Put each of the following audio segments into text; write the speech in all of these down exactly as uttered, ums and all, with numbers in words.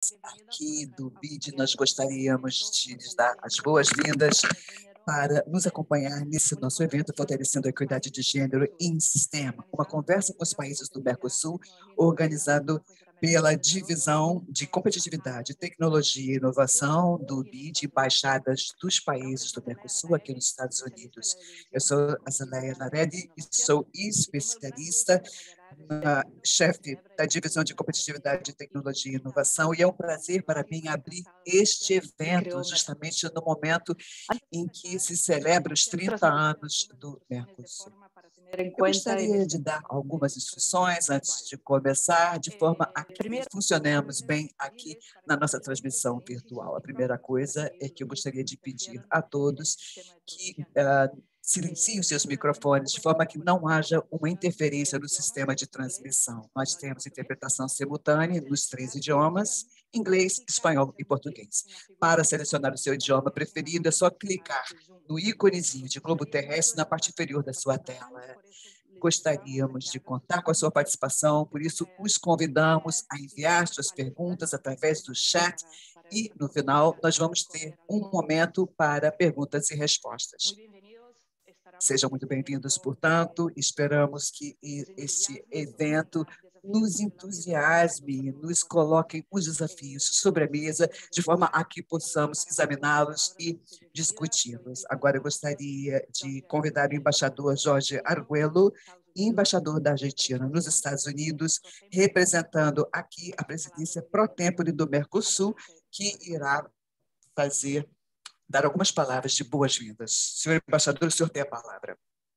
colegas aqui do B I D, nós gostaríamos de lhes dar as boas-vindas para nos acompanhar nesse nosso evento Fortalecendo a Equidade de Gênero em Sistema, uma conversa com os países do Mercosul, organizado pela Divisão de Competitividade, Tecnologia e Inovação do B I D, Embaixadas dos países do Mercosul aqui nos Estados Unidos. Eu sou a Zanaia Naredi e sou especialista na chefe da Divisão de Competitividade, Tecnologia e Inovação, e é um prazer para mim abrir este evento justamente no momento em que se celebra os trinta anos do Mercosul. Eu gostaria de dar algumas instruções antes de começar, de forma a que funcionemos bem aqui na nossa transmissão virtual. A primeira coisa é que eu gostaria de pedir a todos que uh, silenciem os seus microfones, de forma que não haja uma interferência no sistema de transmissão. Nós temos interpretação simultânea nos três idiomas, inglês, espanhol e português. Para selecionar o seu idioma preferido, é só clicar no íconezinho de globo terrestre na parte inferior da sua tela. Gostaríamos de contar com a sua participação, por isso os convidamos a enviar suas perguntas através do chat e, no final, nós vamos ter um momento para perguntas e respostas. Sejam muito bem-vindos, portanto, esperamos que este evento nos entusiasme, nos coloque os desafios sobre a mesa, de forma a que possamos examiná-los e discuti-los. Agora, eu gostaria de convidar o embaixador Jorge Arguello, embaixador da Argentina nos Estados Unidos, representando aqui a presidência pro tempore do Mercosul, que irá fazer, dar algumas palavras de boas-vindas. Senhor embaixador, o senhor tem a palavra.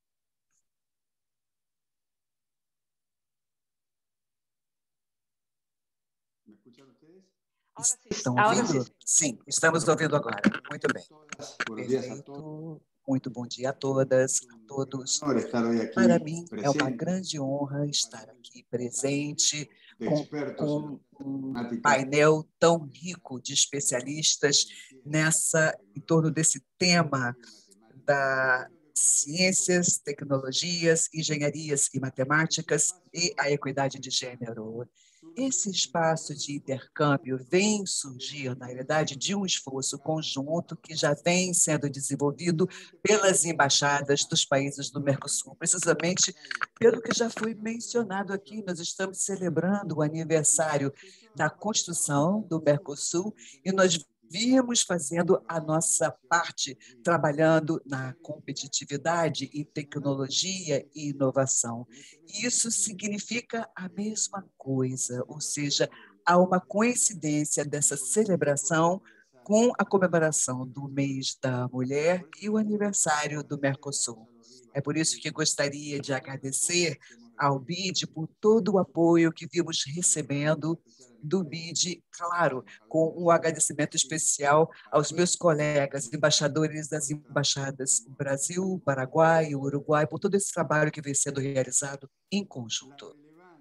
Estão ouvindo? Sim, estamos ouvindo agora. Muito bem. Perfeito. Muito bom dia a todas, a todos. Para mim, é uma grande honra estar aqui presente com, com um painel tão rico de especialistas nessa, em torno desse tema da ciências, tecnologias, engenharias e matemáticas e a equidade de gênero. Esse espaço de intercâmbio vem surgir, na realidade, de um esforço conjunto que já vem sendo desenvolvido pelas embaixadas dos países do Mercosul. Precisamente pelo que já foi mencionado aqui, nós estamos celebrando o aniversário da construção do Mercosul e nós víamos fazendo a nossa parte, trabalhando na competitividade e tecnologia e inovação. Isso significa a mesma coisa, ou seja, há uma coincidência dessa celebração com a comemoração do mês da mulher e o aniversário do Mercosul. É por isso que gostaria de agradecer ao B I D por todo o apoio que vimos recebendo do B I D, claro, com um agradecimento especial aos meus colegas embaixadores das embaixadas do Brasil, Paraguai e Uruguai, por todo esse trabalho que vem sendo realizado em conjunto.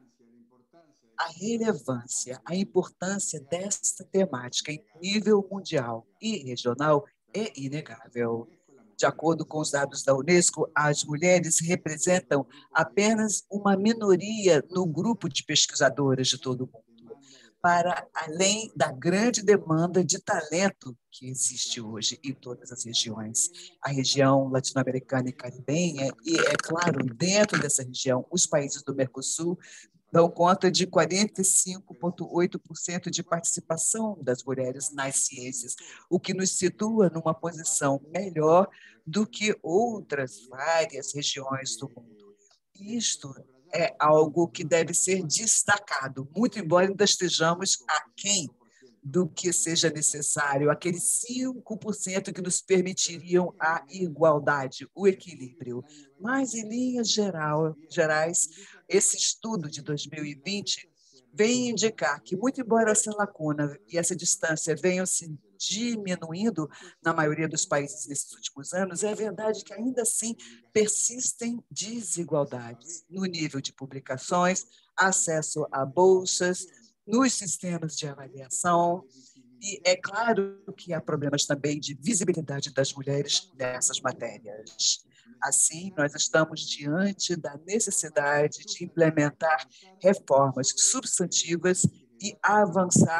A relevância, a importância desta temática em nível mundial e regional é inegável. De acordo com os dados da Unesco, as mulheres representam apenas uma minoria no grupo de pesquisadoras de todo o mundo, para além da grande demanda de talento que existe hoje em todas as regiões. A região latino-americana e caribenha, e, é claro, dentro dessa região, os países do Mercosul dão conta de quarenta e cinco vírgula oito por cento de participação das mulheres nas ciências, o que nos situa numa posição melhor do que outras várias regiões do mundo. Isto é algo que deve ser destacado, muito embora ainda estejamos aquém do que seja necessário, aqueles cinco por cento que nos permitiriam a igualdade, o equilíbrio. Mas, em linhas geral, gerais, esse estudo de dois mil e vinte vem indicar que, muito embora essa lacuna e essa distância venham se diminuindo na maioria dos países nesses últimos anos, é verdade que ainda assim persistem desigualdades no nível de publicações, acesso a bolsas, nos sistemas de avaliação, e é claro que há problemas também de visibilidade das mulheres nessas matérias. Assim, nós estamos diante da necessidade de implementar reformas substantivas e avançar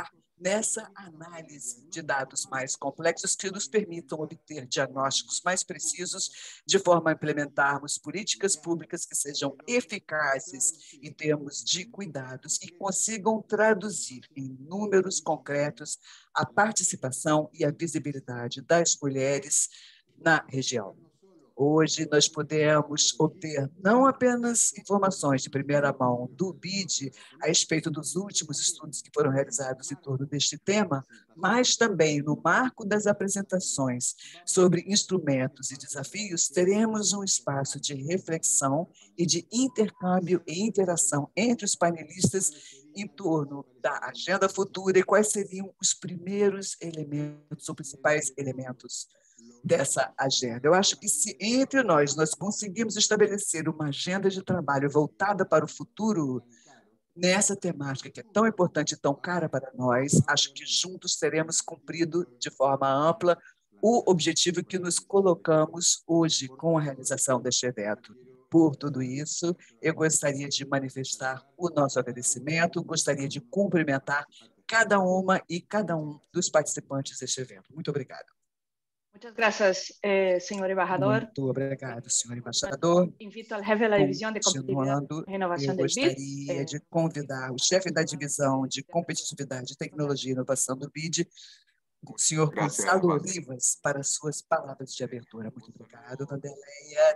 nessa análise de dados mais complexos que nos permitam obter diagnósticos mais precisos, de forma a implementarmos políticas públicas que sejam eficazes em termos de cuidados e consigam traduzir em números concretos a participação e a visibilidade das mulheres na região. Hoje, nós podemos obter não apenas informações de primeira mão do B I D a respeito dos últimos estudos que foram realizados em torno deste tema, mas também, no marco das apresentações sobre instrumentos e desafios, teremos um espaço de reflexão e de intercâmbio e interação entre os painelistas em torno da agenda futura e quais seriam os primeiros elementos, ou principais elementos dessa agenda. Eu acho que se entre nós nós conseguimos estabelecer uma agenda de trabalho voltada para o futuro nessa temática que é tão importante e tão cara para nós, acho que juntos teremos cumprido de forma ampla o objetivo que nos colocamos hoje com a realização deste evento. Por tudo isso, eu gostaria de manifestar o nosso agradecimento, gostaria de cumprimentar cada uma e cada um dos participantes deste evento. Muito obrigada. Muchas gracias, eh, señor embajador. Muito obrigado, senhor embaixador. Invito al jefe de la división de competitividad Continuando, e inovação eu do B I D. gostaria de convidar o chefe da divisão de competitividade, tecnologia e inovação do B I D, o senhor Gonçalo Rivas, para suas palavras de abertura. Muito obrigado, Vanderleia.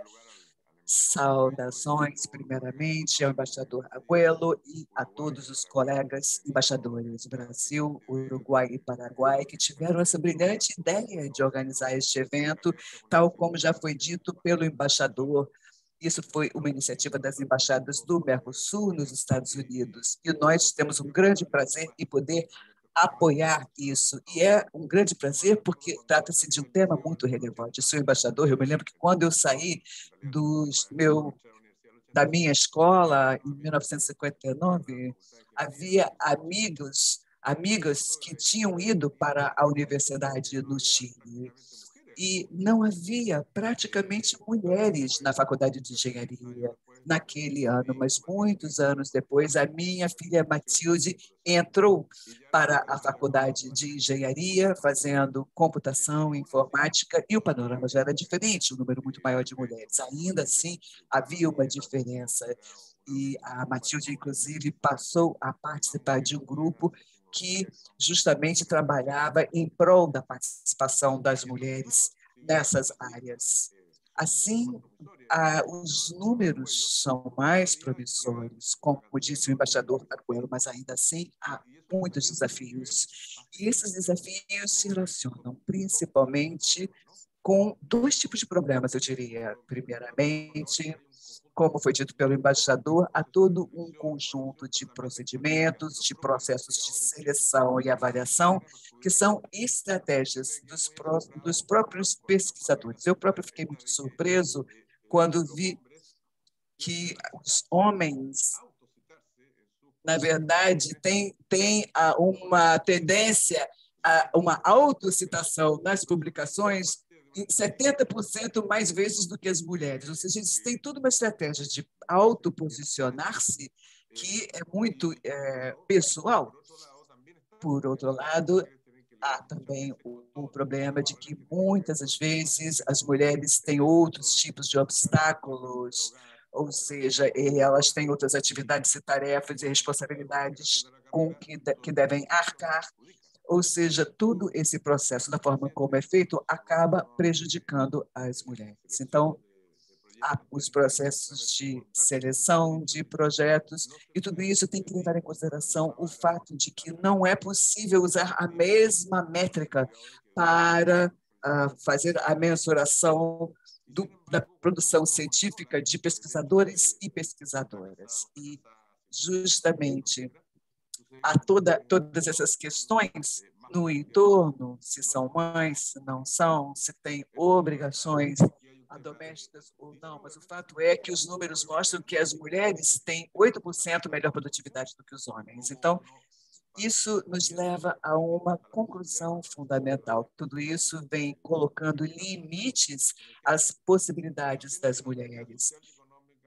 Saudações, primeiramente, ao embaixador Abuelo e a todos os colegas embaixadores do Brasil, Uruguai e Paraguai, que tiveram essa brilhante ideia de organizar este evento, tal como já foi dito pelo embaixador. Isso foi uma iniciativa das embaixadas do Mercosul nos Estados Unidos, e nós temos um grande prazer em poder apoiar isso. E é um grande prazer porque trata-se de um tema muito relevante. Eu sou embaixador, eu me lembro que quando eu saí dos meu, da minha escola, em mil novecentos e cinquenta e nove, havia amigos, amigas que tinham ido para a universidade no Chile e não havia praticamente mulheres na faculdade de engenharia naquele ano, mas muitos anos depois, a minha filha Matilde entrou para a faculdade de engenharia, fazendo computação e informática, e o panorama já era diferente, um número muito maior de mulheres. Ainda assim, havia uma diferença. E a Matilde, inclusive, passou a participar de um grupo que justamente trabalhava em prol da participação das mulheres nessas áreas. Assim, ah, os números são mais promissores, como disse o embaixador Aguero, mas ainda assim há muitos desafios. E esses desafios se relacionam principalmente com dois tipos de problemas, eu diria. Primeiramente, como foi dito pelo embaixador, há todo um conjunto de procedimentos, de processos de seleção e avaliação, que são estratégias dos, pró dos próprios pesquisadores. Eu próprio fiquei muito surpreso quando vi que os homens, na verdade, têm, têm uma tendência a uma autocitação nas publicações setenta por cento mais vezes do que as mulheres. Ou seja, eles têm toda uma estratégia de autoposicionar-se que é muito é, pessoal. Por outro lado, há também o, o problema de que, muitas das vezes, as mulheres têm outros tipos de obstáculos, ou seja, elas têm outras atividades e tarefas e responsabilidades com que, que devem arcar. Ou seja, todo esse processo, da forma como é feito, acaba prejudicando as mulheres. Então, há os processos de seleção de projetos, e tudo isso tem que levar em consideração o fato de que não é possível usar a mesma métrica para uh, fazer a mensuração do, da produção científica de pesquisadores e pesquisadoras. E, justamente, há toda, todas essas questões no entorno, se são mães, se não são, se têm obrigações domésticas ou não, mas o fato é que os números mostram que as mulheres têm oito por cento melhor produtividade do que os homens. Então, isso nos leva a uma conclusão fundamental. Tudo isso vem colocando limites às possibilidades das mulheres.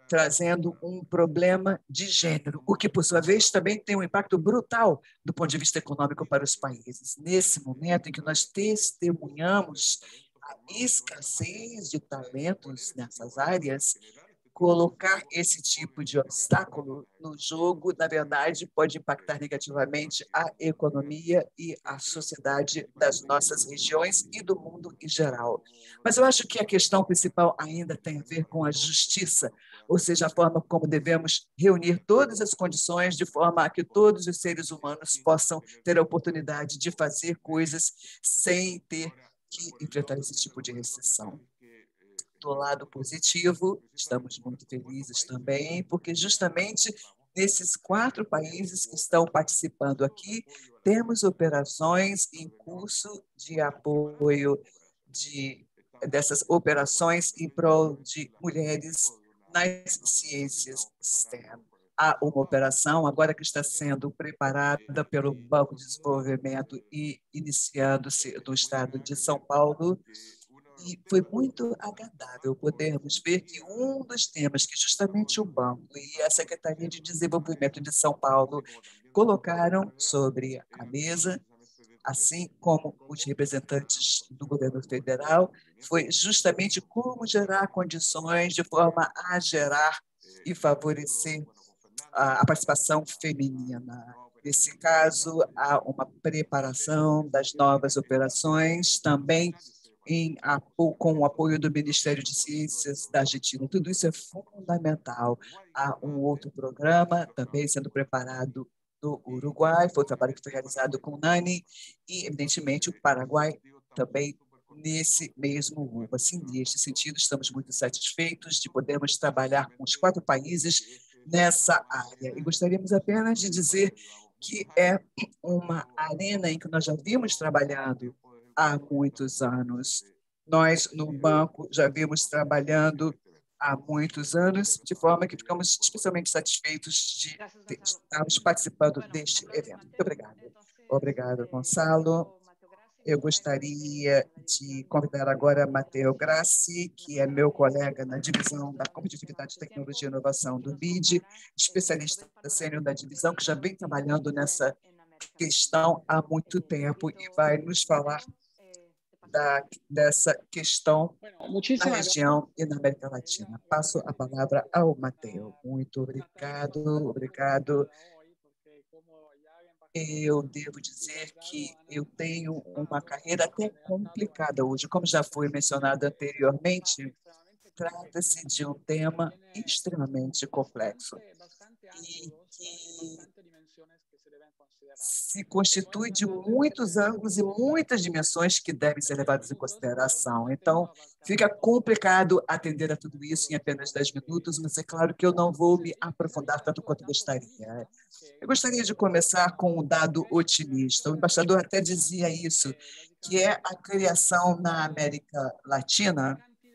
trazendo um problema de gênero, o que, por sua vez, também tem um impacto brutal do ponto de vista econômico para os países. Nesse momento em que nós testemunhamos a escassez de talentos nessas áreas, colocar esse tipo de obstáculo no jogo, na verdade, pode impactar negativamente a economia e a sociedade das nossas regiões e do mundo em geral. Mas eu acho que a questão principal ainda tem a ver com a justiça, ou seja, a forma como devemos reunir todas as condições de forma a que todos os seres humanos possam ter a oportunidade de fazer coisas sem ter que enfrentar esse tipo de restrição. Do lado positivo, estamos muito felizes também, porque justamente nesses quatro países que estão participando aqui, temos operações em curso de apoio de, dessas operações em prol de mulheres nas ciências STEM. Há uma operação agora que está sendo preparada pelo Banco de Desenvolvimento e iniciando-se no estado de São Paulo. E foi muito agradável podermos ver que um dos temas que justamente o Banco e a Secretaria de Desenvolvimento de São Paulo colocaram sobre a mesa, assim como os representantes do governo federal, foi justamente como gerar condições de forma a gerar e favorecer a participação feminina. Nesse caso, há uma preparação das novas operações, também em, com o apoio do Ministério de Ciências da Argentina. Tudo isso é fundamental. Há um outro programa também sendo preparado no Uruguai, foi um trabalho que foi realizado com o NANI, e, evidentemente, o Paraguai também nesse mesmo rumo. Assim, neste sentido, estamos muito satisfeitos de podermos trabalhar com os quatro países nessa área. E gostaríamos apenas de dizer que é uma arena em que nós já vimos trabalhando há muitos anos. Nós, no banco, já vimos trabalhando há muitos anos, de forma que ficamos especialmente satisfeitos de, de estarmos participando deste evento. Muito obrigada. Obrigado, Gonçalo. Eu gostaria de convidar agora Matteo Grassi, que é meu colega na divisão da Competitividade, Tecnologia e Inovação do B I D, especialista sênior da divisão, que já vem trabalhando nessa questão há muito tempo e vai nos falar da, dessa questão na região e na América Latina. Passo a palavra ao Matteo. Muito obrigado, obrigado. Eu devo dizer que eu tenho uma carreira até complicada hoje. Como já foi mencionado anteriormente, trata-se de um tema extremamente complexo e que se constitui de muitos ângulos e muitas dimensões que devem ser levadas em consideração. Então, fica complicado atender a tudo isso em apenas dez minutos, mas é claro que eu não vou me aprofundar tanto quanto gostaria. Eu gostaria de começar com um dado otimista. O embaixador até dizia isso, que é a criação na América Latina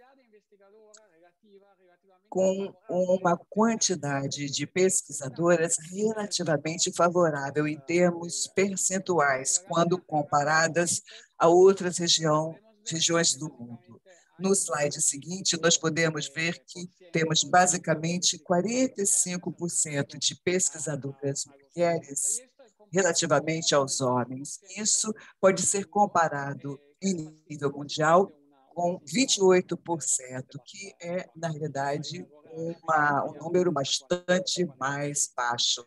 com uma quantidade de pesquisadoras relativamente favorável em termos percentuais, quando comparadas a outras região, regiões do mundo. No slide seguinte, nós podemos ver que temos basicamente quarenta e cinco por cento de pesquisadoras mulheres relativamente aos homens. Isso pode ser comparado em nível mundial com vinte e oito por cento, que é, na realidade, uma, um número bastante mais baixo.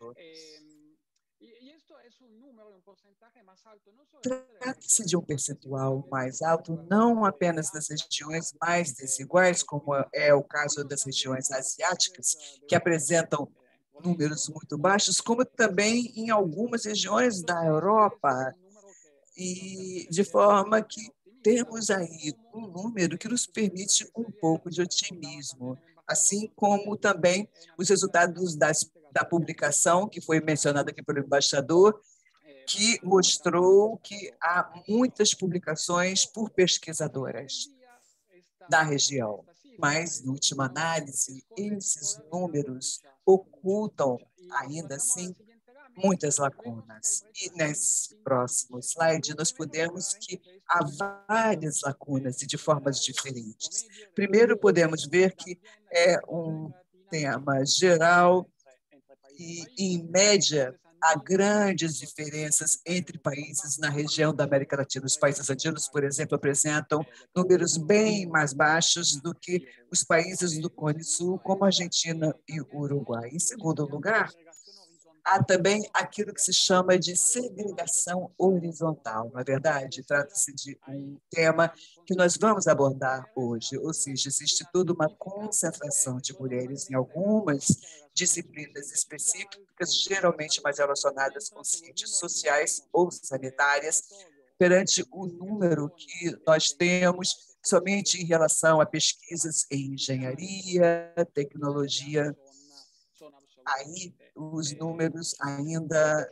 Trata-se de um percentual mais alto, não apenas das regiões mais desiguais, como é o caso das regiões asiáticas, que apresentam números muito baixos, como também em algumas regiões da Europa, e de forma que temos aí um número que nos permite um pouco de otimismo, assim como também os resultados das, da publicação, que foi mencionada aqui pelo embaixador, que mostrou que há muitas publicações por pesquisadoras da região. Mas, em última análise, esses números ocultam, ainda assim, muitas lacunas. E nesse próximo slide, nós podemos que há várias lacunas e de formas diferentes. Primeiro, podemos ver que é um tema geral e, em média, há grandes diferenças entre países na região da América Latina. Os países andinos, por exemplo, apresentam números bem mais baixos do que os países do Cone Sul, como a Argentina e o Uruguai. Em segundo lugar, há também aquilo que se chama de segregação horizontal. Na verdade, trata-se de um tema que nós vamos abordar hoje, ou seja, existe toda uma concentração de mulheres em algumas disciplinas específicas, geralmente mais relacionadas com ciências sociais ou sanitárias, perante o número que nós temos somente em relação a pesquisas em engenharia, tecnologia. Aí os números ainda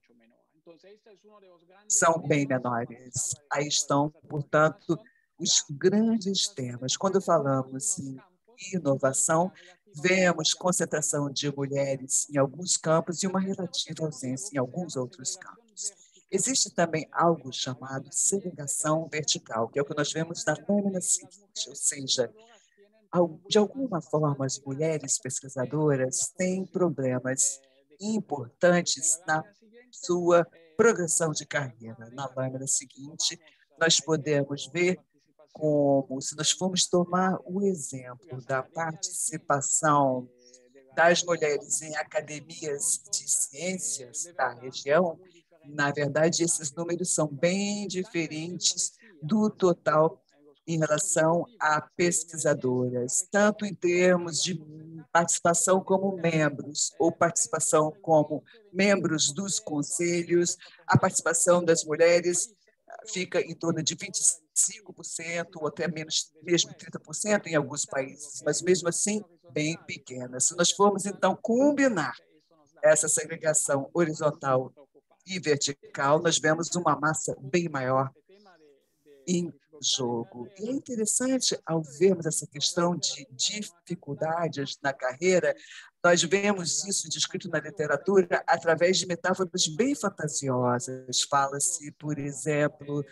são bem menores. Aí estão, portanto, os grandes temas. Quando falamos em inovação, vemos concentração de mulheres em alguns campos e uma relativa ausência em alguns outros campos. Existe também algo chamado segregação vertical, que é o que nós vemos na lâmina seguinte, ou seja, de alguma forma, as mulheres pesquisadoras têm problemas importantes na sua progressão de carreira. Na lâmina seguinte, nós podemos ver como, se nós formos tomar o exemplo da participação das mulheres em academias de ciências da região, na verdade, esses números são bem diferentes do total em relação a pesquisadoras, tanto em termos de participação como membros, ou participação como membros dos conselhos. A participação das mulheres fica em torno de vinte e cinco por cento, ou até menos, mesmo trinta por cento em alguns países, mas mesmo assim bem pequena. Se nós formos, então, combinar essa segregação horizontal e vertical, nós vemos uma massa bem maior em jogo. E é interessante, ao vermos essa questão de dificuldades na carreira, nós vemos isso descrito na literatura através de metáforas bem fantasiosas. Fala-se, por exemplo,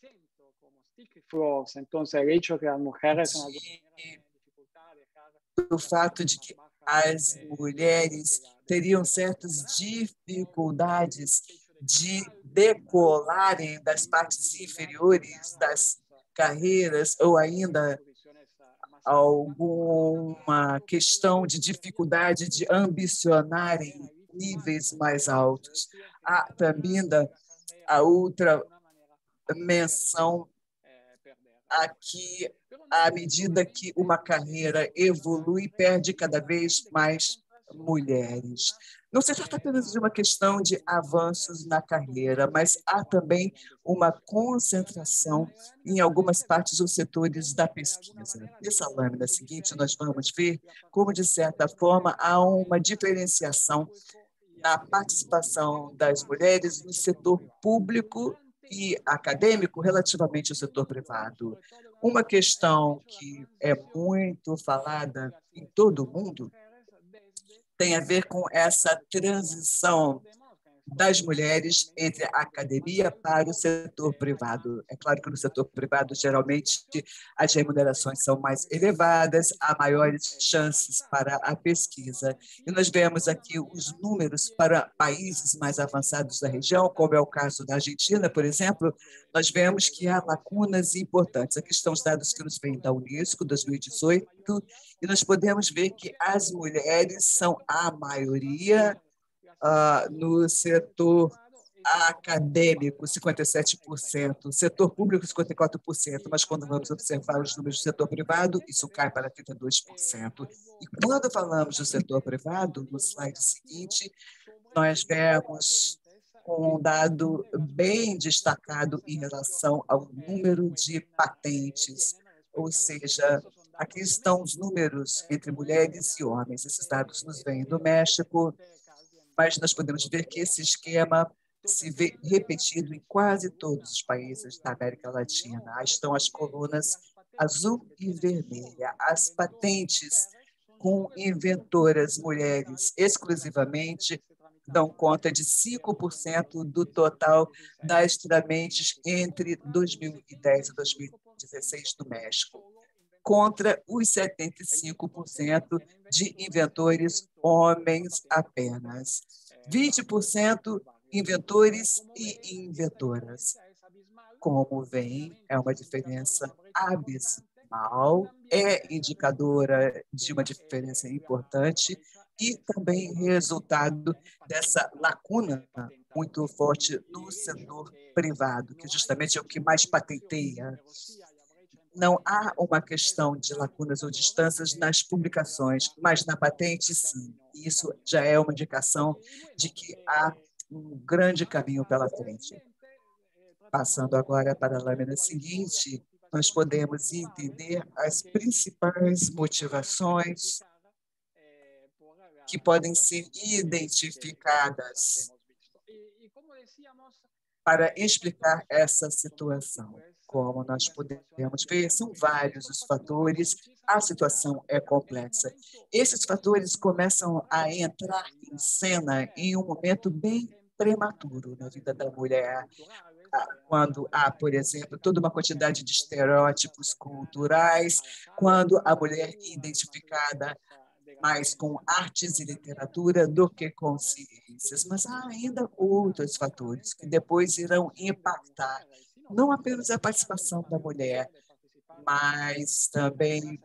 do fato de que as mulheres teriam certas dificuldades de decolarem das partes inferiores das carreiras, ou ainda alguma questão de dificuldade de ambicionarem níveis mais altos. Há também a outra menção aqui, à medida que uma carreira evolui, perde cada vez mais mulheres. Não se trata apenas de uma questão de avanços na carreira, mas há também uma concentração em algumas partes dos setores da pesquisa. Nessa lâmina seguinte, nós vamos ver como, de certa forma, há uma diferenciação na participação das mulheres no setor público e acadêmico relativamente ao setor privado. Uma questão que é muito falada em todo o mundo tem a ver com essa transição das mulheres entre a academia para o setor privado. É claro que no setor privado, geralmente, as remunerações são mais elevadas, há maiores chances para a pesquisa. E nós vemos aqui os números para países mais avançados da região, como é o caso da Argentina, por exemplo. Nós vemos que há lacunas importantes. Aqui estão os dados que nos vêm da Unesco, dois mil e dezoito, e nós podemos ver que as mulheres são a maioria Uh, no setor acadêmico, cinquenta e sete por cento, setor público, cinquenta e quatro por cento, mas quando vamos observar os números do setor privado, isso cai para trinta e dois por cento. E quando falamos do setor privado, no slide seguinte, nós vemos um dado bem destacado em relação ao número de patentes, ou seja, aqui estão os números entre mulheres e homens. Esses dados nos vêm do México, mas nós podemos ver que esse esquema se vê repetido em quase todos os países da América Latina. Aí estão as colunas azul e vermelha, as patentes com inventoras mulheres exclusivamente dão conta de cinco por cento do total das tramentes entre dois mil e dez e dois mil e dezesseis no México. contra os setenta e cinco por cento de inventores homens apenas. vinte por cento inventores e inventoras. Como vem, é uma diferença abismal, é indicadora de uma diferença importante e também resultado dessa lacuna muito forte no setor privado, que justamente é o que mais patenteia. Não há uma questão de lacunas ou distâncias nas publicações, mas na patente, sim. Isso já é uma indicação de que há um grande caminho pela frente. Passando agora para a lâmina seguinte, nós podemos entender as principais motivações que podem ser identificadas para explicar essa situação. Como nós podemos ver, são vários os fatores, a situação é complexa. Esses fatores começam a entrar em cena em um momento bem prematuro na vida da mulher, quando há, por exemplo, toda uma quantidade de estereótipos culturais, quando a mulher é identificada mais com artes e literatura do que com ciências. Mas há ainda outros fatores que depois irão impactar não apenas a participação da mulher, mas também,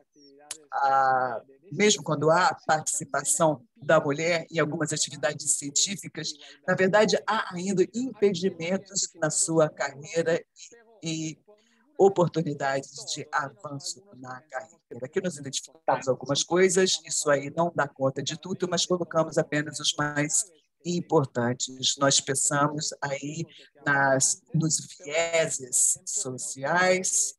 a, mesmo quando há participação da mulher em algumas atividades científicas, na verdade, há ainda impedimentos na sua carreira e, e oportunidades de avanço na carreira. Aqui nós identificamos algumas coisas, isso aí não dá conta de tudo, mas colocamos apenas os mais importantes. Nós pensamos aí nas, nos vieses sociais,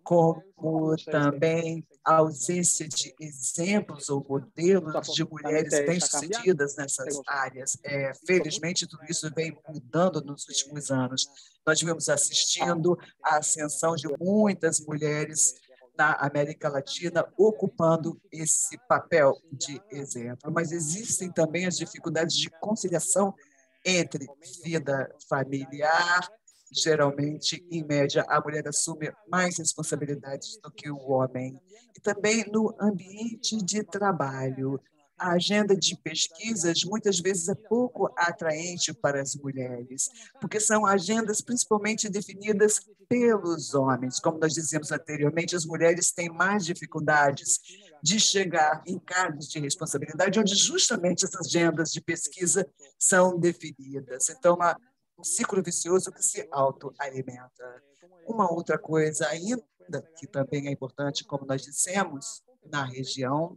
como também a ausência de exemplos ou modelos de mulheres bem-sucedidas nessas áreas. É, felizmente, tudo isso vem mudando nos últimos anos. Nós vimos assistindo à ascensão de muitas mulheres na América Latina ocupando esse papel de exemplo, mas existem também as dificuldades de conciliação entre vida familiar. Geralmente, em média, a mulher assume mais responsabilidades do que o homem. E também no ambiente de trabalho. A agenda de pesquisas muitas vezes é pouco atraente para as mulheres, porque são agendas principalmente definidas pelos homens. Como nós dizíamos anteriormente, as mulheres têm mais dificuldades de chegar em cargos de responsabilidade, onde justamente essas agendas de pesquisa são definidas. Então, uma um ciclo vicioso que se autoalimenta. Uma outra coisa ainda, que também é importante, como nós dissemos, na região,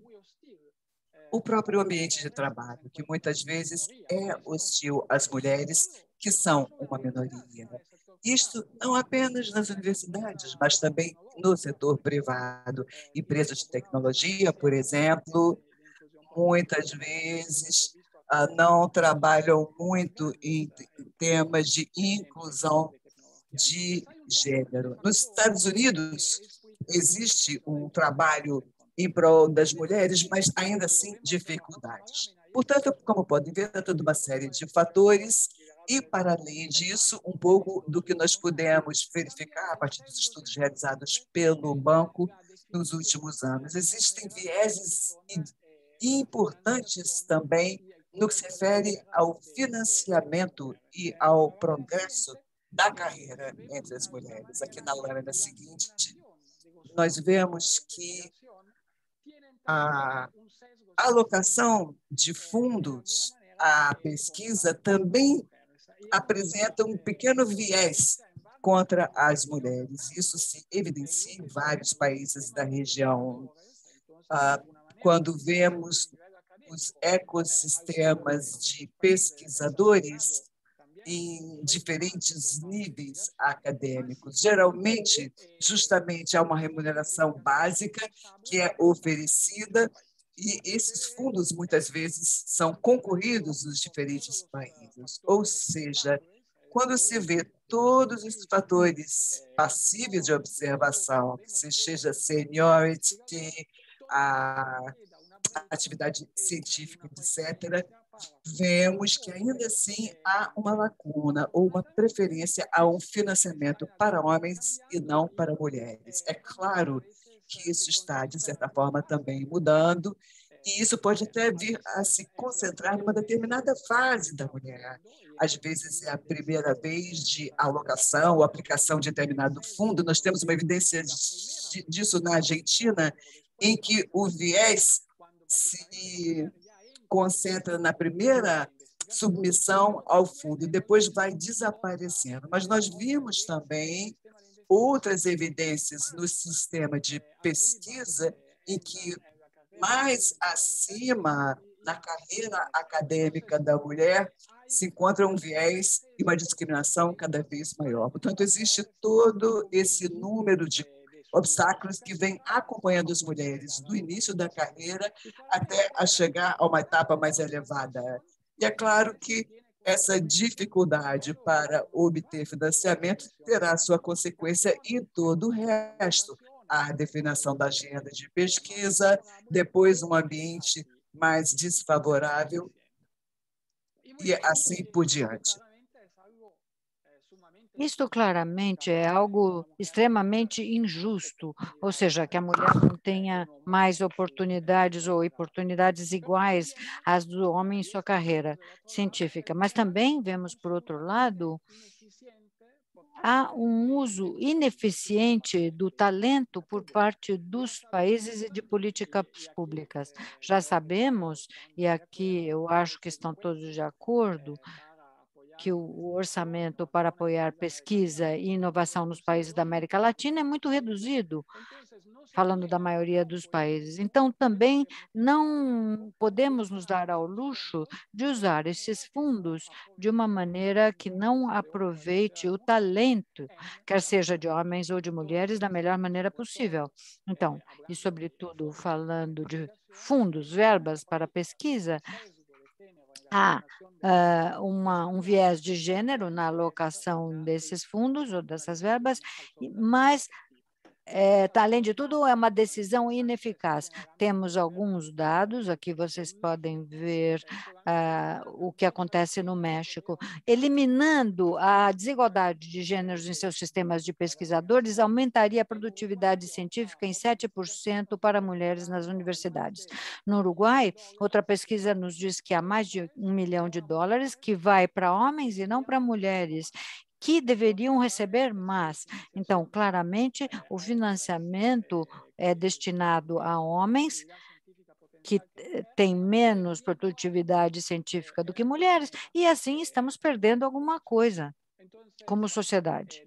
o próprio ambiente de trabalho, que muitas vezes é hostil às mulheres, que são uma minoria. Isto não apenas nas universidades, mas também no setor privado. Empresas de tecnologia, por exemplo, muitas vezes não trabalham muito em temas de inclusão de gênero. Nos Estados Unidos, existe um trabalho em prol das mulheres, mas ainda assim dificuldades. Portanto, como podem ver, há toda uma série de fatores e, para além disso, um pouco do que nós pudemos verificar a partir dos estudos realizados pelo banco nos últimos anos. Existem vieses importantes também no que se refere ao financiamento e ao progresso da carreira entre as mulheres. Aqui na lâmina seguinte, nós vemos que a alocação de fundos à pesquisa também apresenta um pequeno viés contra as mulheres. Isso se evidencia em vários países da região. Quando vemos os ecossistemas de pesquisadores em diferentes níveis acadêmicos. Geralmente, justamente, há uma remuneração básica que é oferecida e esses fundos, muitas vezes, são concorridos nos diferentes países. Ou seja, quando se vê todos os fatores passíveis de observação, que seja seniority, a atividade científica, etcétera, vemos que ainda assim há uma lacuna ou uma preferência a um financiamento para homens e não para mulheres. É claro que isso está, de certa forma, também mudando, e isso pode até vir a se concentrar numa determinada fase da mulher. Às vezes é a primeira vez de alocação ou aplicação de determinado fundo. Nós temos uma evidência disso na Argentina, em que o viés se concentra na primeira submissão ao fundo e depois vai desaparecendo. Mas nós vimos também outras evidências no sistema de pesquisa em que mais acima na carreira acadêmica da mulher se encontra um viés e uma discriminação cada vez maior. Portanto, existe todo esse número de obstáculos que vem acompanhando as mulheres do início da carreira até a chegar a uma etapa mais elevada. E é claro que essa dificuldade para obter financiamento terá sua consequência em todo o resto. A definição da agenda de pesquisa, depois um ambiente mais desfavorável e assim por diante. Isto claramente é algo extremamente injusto, ou seja, que a mulher não tenha mais oportunidades ou oportunidades iguais às do homem em sua carreira científica. Mas também vemos, por outro lado, há um uso ineficiente do talento por parte dos países e de políticas públicas. Já sabemos, e aqui eu acho que estão todos de acordo, que o orçamento para apoiar pesquisa e inovação nos países da América Latina é muito reduzido, falando da maioria dos países. Então, também não podemos nos dar ao luxo de usar esses fundos de uma maneira que não aproveite o talento, quer seja de homens ou de mulheres, da melhor maneira possível. Então, e sobretudo falando de fundos, verbas para pesquisa, há uh, uma, um viés de gênero na alocação desses fundos ou dessas verbas, mas É, tá, além de tudo, é uma decisão ineficaz. Temos alguns dados, aqui vocês podem ver ah, o que acontece no México. Eliminando a desigualdade de gêneros em seus sistemas de pesquisadores, aumentaria a produtividade científica em sete por cento para mulheres nas universidades. No Uruguai, outra pesquisa nos diz que há mais de um milhão de dólares que vai para homens e não para mulheres, que deveriam receber mais. Então, claramente, o financiamento é destinado a homens que têm menos produtividade científica do que mulheres, e assim estamos perdendo alguma coisa como sociedade.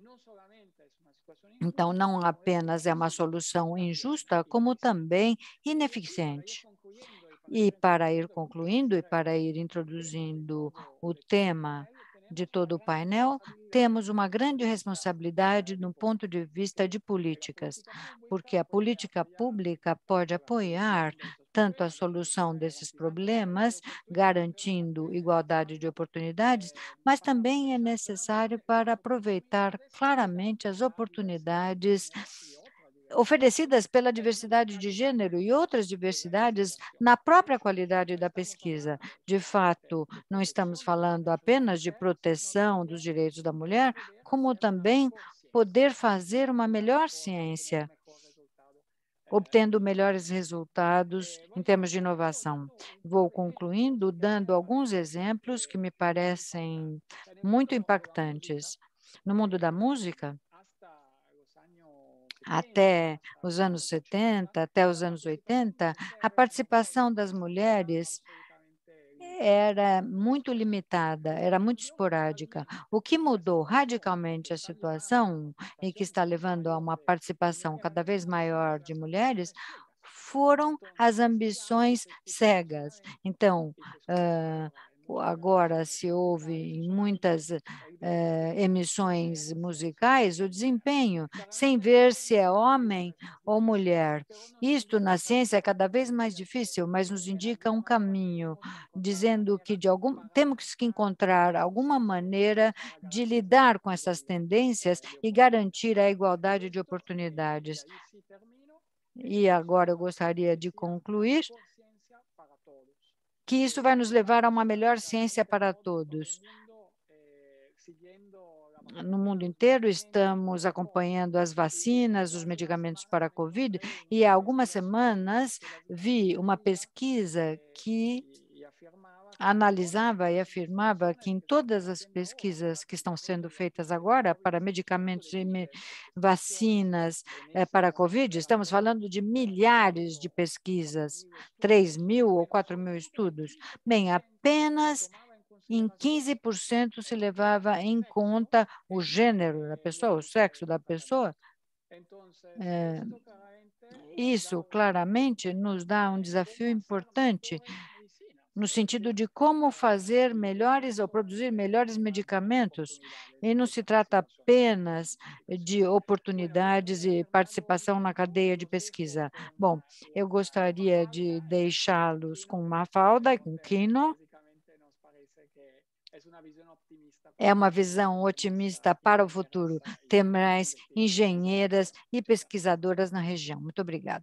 Então, não apenas é uma solução injusta, como também ineficiente. E para ir concluindo e para ir introduzindo o tema de todo o painel, temos uma grande responsabilidade no ponto de vista de políticas, porque a política pública pode apoiar tanto a solução desses problemas, garantindo igualdade de oportunidades, mas também é necessário para aproveitar claramente as oportunidades oferecidas pela diversidade de gênero e outras diversidades na própria qualidade da pesquisa. De fato, não estamos falando apenas de proteção dos direitos da mulher, como também poder fazer uma melhor ciência, obtendo melhores resultados em termos de inovação. Vou concluindo dando alguns exemplos que me parecem muito impactantes. No mundo da música, até os anos setenta, até os anos oitenta, a participação das mulheres era muito limitada, era muito esporádica. O que mudou radicalmente a situação e que está levando a uma participação cada vez maior de mulheres foram as ambições cegas. Então, uh, agora se ouve em muitas eh, emissões musicais o desempenho, sem ver se é homem ou mulher. Isto na ciência é cada vez mais difícil, mas nos indica um caminho, dizendo que de algum, temos que encontrar alguma maneira de lidar com essas tendências e garantir a igualdade de oportunidades. E agora eu gostaria de concluir que isso vai nos levar a uma melhor ciência para todos, no mundo inteiro, estamos acompanhando as vacinas, os medicamentos para a Covid, e há algumas semanas vi uma pesquisa que analisava e afirmava que em todas as pesquisas que estão sendo feitas agora para medicamentos e me vacinas eh, para a Covid, estamos falando de milhares de pesquisas, três mil ou quatro mil estudos. Bem, apenas em quinze por cento se levava em conta o gênero da pessoa, o sexo da pessoa. É, isso claramente nos dá um desafio importante no sentido de como fazer melhores ou produzir melhores medicamentos. E não se trata apenas de oportunidades e participação na cadeia de pesquisa. Bom, eu gostaria de deixá-los com Mafalda e com Kino. É uma visão otimista para o futuro. Ter mais engenheiras e pesquisadoras na região. Muito obrigada.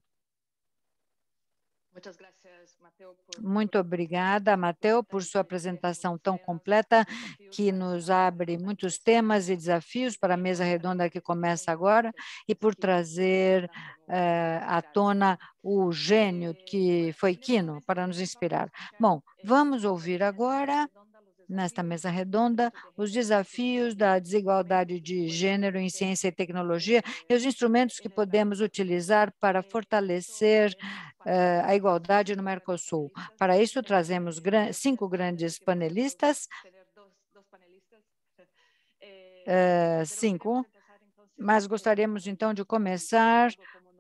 Muito obrigada, Matteo, por sua apresentação tão completa, que nos abre muitos temas e desafios para a mesa redonda que começa agora, e por trazer eh, à tona o gênio que foi Kino, para nos inspirar. Bom, vamos ouvir agora, nesta mesa redonda, os desafios da desigualdade de gênero em ciência e tecnologia e os instrumentos que podemos utilizar para fortalecer uh, a igualdade no Mercosul. Para isso, trazemos gran cinco grandes panelistas, uh, cinco, mas gostaríamos, então, de começar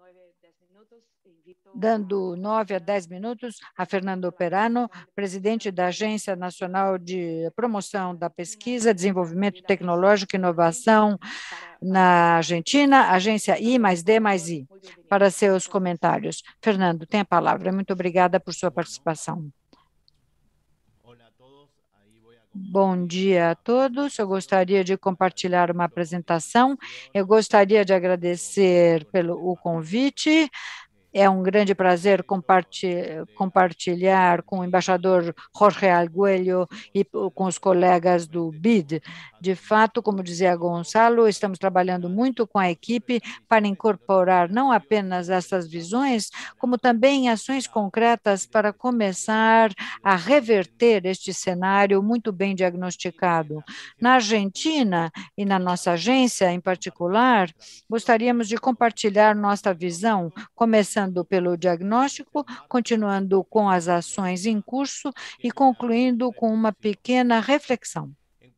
dando nove a dez minutos a Fernando Perano, presidente da Agência Nacional de Promoção da Pesquisa, Desenvolvimento Tecnológico e Inovação na Argentina, agência I mais D mais I, para seus comentários. Fernando, tem a palavra. Muito obrigada por sua participação. Bom dia a todos. Eu gostaria de compartilhar uma apresentação. Eu gostaria de agradecer pelo o convite. É um grande prazer compartilhar com o embaixador Jorge Arguello e com os colegas do B I D. De fato, como dizia Gonçalo, estamos trabalhando muito com a equipe para incorporar não apenas essas visões, como também ações concretas para começar a reverter este cenário muito bem diagnosticado. Na Argentina e na nossa agência em particular, gostaríamos de compartilhar nossa visão, começando pelo diagnóstico, continuando com as ações em curso e concluindo com uma pequena reflexão.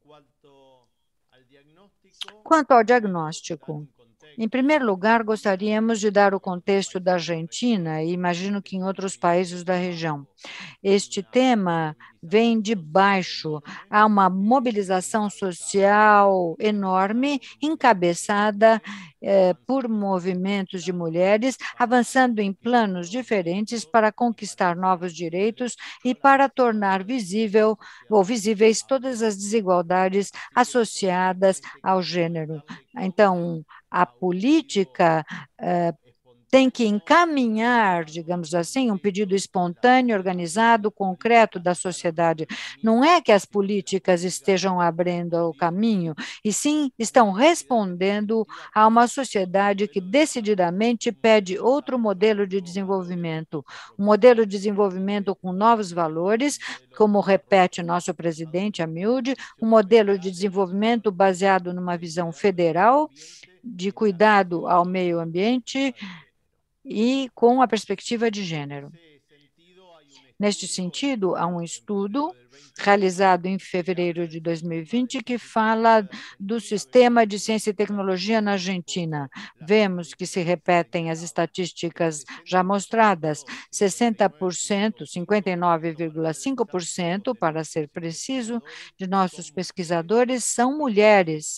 Quanto ao diagnóstico, em primeiro lugar, gostaríamos de dar o contexto da Argentina e imagino que em outros países da região. Este tema vem de baixo. Há uma mobilização social enorme, encabeçada eh, por movimentos de mulheres, avançando em planos diferentes para conquistar novos direitos e para tornar visível ou visíveis todas as desigualdades associadas ao gênero. Então, a política eh, tem que encaminhar, digamos assim, um pedido espontâneo, organizado, concreto da sociedade. Não é que as políticas estejam abrindo o caminho, e sim estão respondendo a uma sociedade que decididamente pede outro modelo de desenvolvimento, um modelo de desenvolvimento com novos valores, como repete nosso presidente Amilde, um modelo de desenvolvimento baseado numa visão federal, de cuidado ao meio ambiente, e com a perspectiva de gênero. Neste sentido, há um estudo realizado em fevereiro de dois mil e vinte que fala do sistema de ciência e tecnologia na Argentina. Vemos que se repetem as estatísticas já mostradas, sessenta por cento, cinquenta e nove vírgula cinco por cento, para ser preciso, de nossos pesquisadores são mulheres.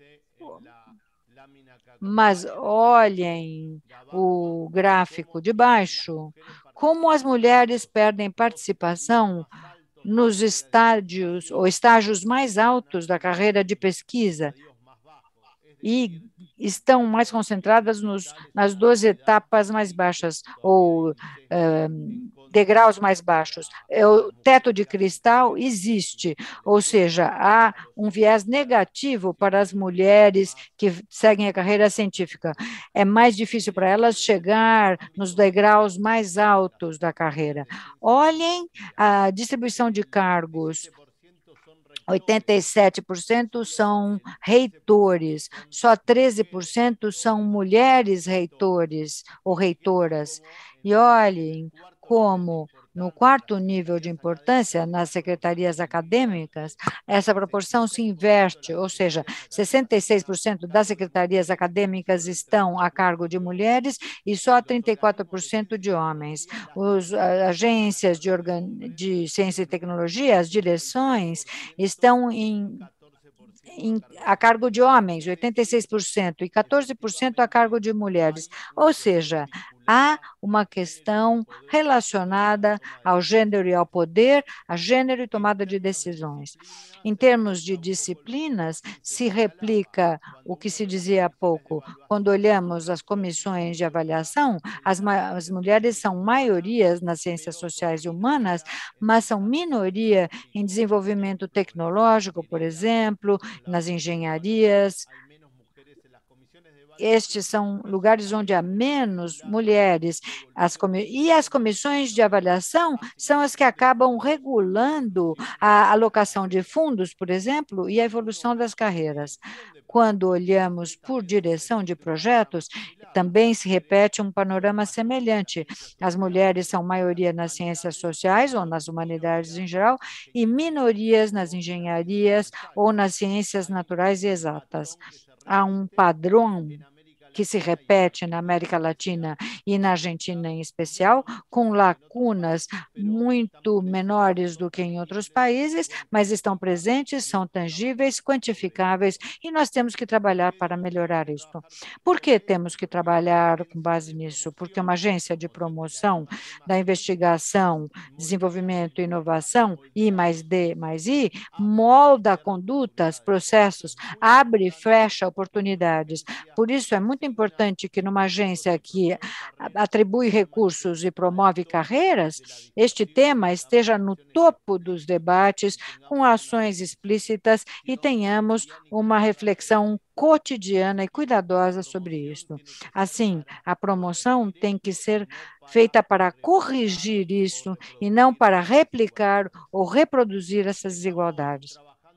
Mas olhem o gráfico de baixo, como as mulheres perdem participação nos estádios ou estágios mais altos da carreira de pesquisa. e estão mais concentradas nos, nas duas etapas mais baixas, ou uh, degraus mais baixos. O teto de cristal existe, ou seja, há um viés negativo para as mulheres que seguem a carreira científica. É mais difícil para elas chegar nos degraus mais altos da carreira. Olhem a distribuição de cargos. oitenta e sete por cento são reitores, só treze por cento são mulheres reitores ou reitoras. E olhem como, no quarto nível de importância, nas secretarias acadêmicas, essa proporção se inverte, ou seja, sessenta e seis por cento das secretarias acadêmicas estão a cargo de mulheres e só trinta e quatro por cento de homens. As agências de, organ... de ciência e tecnologia, as direções, estão em Em, a cargo de homens, oitenta e seis por cento, e quatorze por cento a cargo de mulheres. Ou seja, há uma questão relacionada ao gênero e ao poder, a gênero e tomada de decisões. Em termos de disciplinas, se replica o que se dizia há pouco. Quando olhamos as comissões de avaliação, as, as mulheres são maiorias nas ciências sociais e humanas, mas são minoria em desenvolvimento tecnológico, por exemplo, nas engenharias. Estes são lugares onde há menos mulheres. As e as comissões de avaliação são as que acabam regulando a alocação de fundos, por exemplo, e a evolução das carreiras. Quando olhamos por direção de projetos, também se repete um panorama semelhante. As mulheres são maioria nas ciências sociais ou nas humanidades em geral e minorias nas engenharias ou nas ciências naturais e exatas. Há um padrão que se repete na América Latina e na Argentina em especial, com lacunas muito menores do que em outros países, mas estão presentes, são tangíveis, quantificáveis, e nós temos que trabalhar para melhorar isso. Por que temos que trabalhar com base nisso? Porque uma agência de promoção da investigação, desenvolvimento e inovação, I mais D mais I, molda condutas, processos, abre e fecha oportunidades. Por isso, é muito importante que numa agência que atribui recursos e promove carreiras, este tema esteja no topo dos debates, com ações explícitas e tenhamos uma reflexão cotidiana e cuidadosa sobre isso. Assim, a promoção tem que ser feita para corrigir isso e não para replicar ou reproduzir essas desigualdades.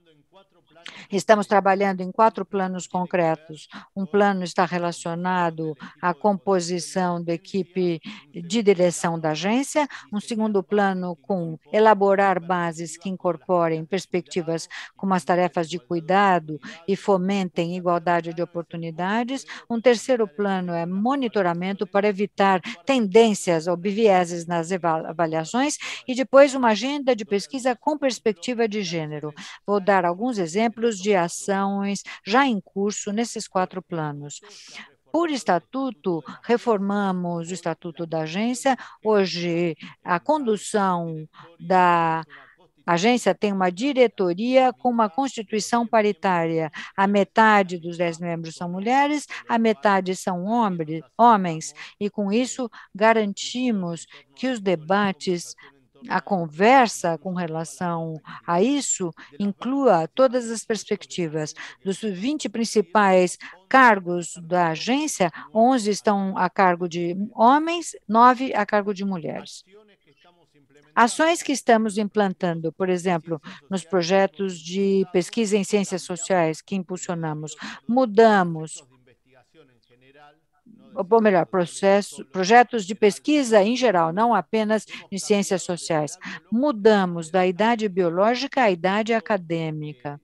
Estamos trabalhando em quatro planos concretos. Um plano está relacionado à composição da equipe de direção da agência, um segundo plano com elaborar bases que incorporem perspectivas como as tarefas de cuidado e fomentem igualdade de oportunidades, um terceiro plano é monitoramento para evitar tendências ou vieses nas avaliações e depois uma agenda de pesquisa com perspectiva de gênero. Vou dar alguns exemplos de ações já em curso nesses quatro planos. Por estatuto, reformamos o estatuto da agência. Hoje, a condução da A agência tem uma diretoria com uma constituição paritária. A metade dos dez membros são mulheres, a metade são homens, e com isso garantimos que os debates, a conversa com relação a isso, inclua todas as perspectivas. Dos vinte principais cargos da agência, onze estão a cargo de homens, nove a cargo de mulheres. Ações que estamos implantando, por exemplo, nos projetos de pesquisa em ciências sociais que impulsionamos, mudamos, ou melhor, processo, projetos de pesquisa em geral, não apenas em ciências sociais. Mudamos da idade biológica à idade acadêmica.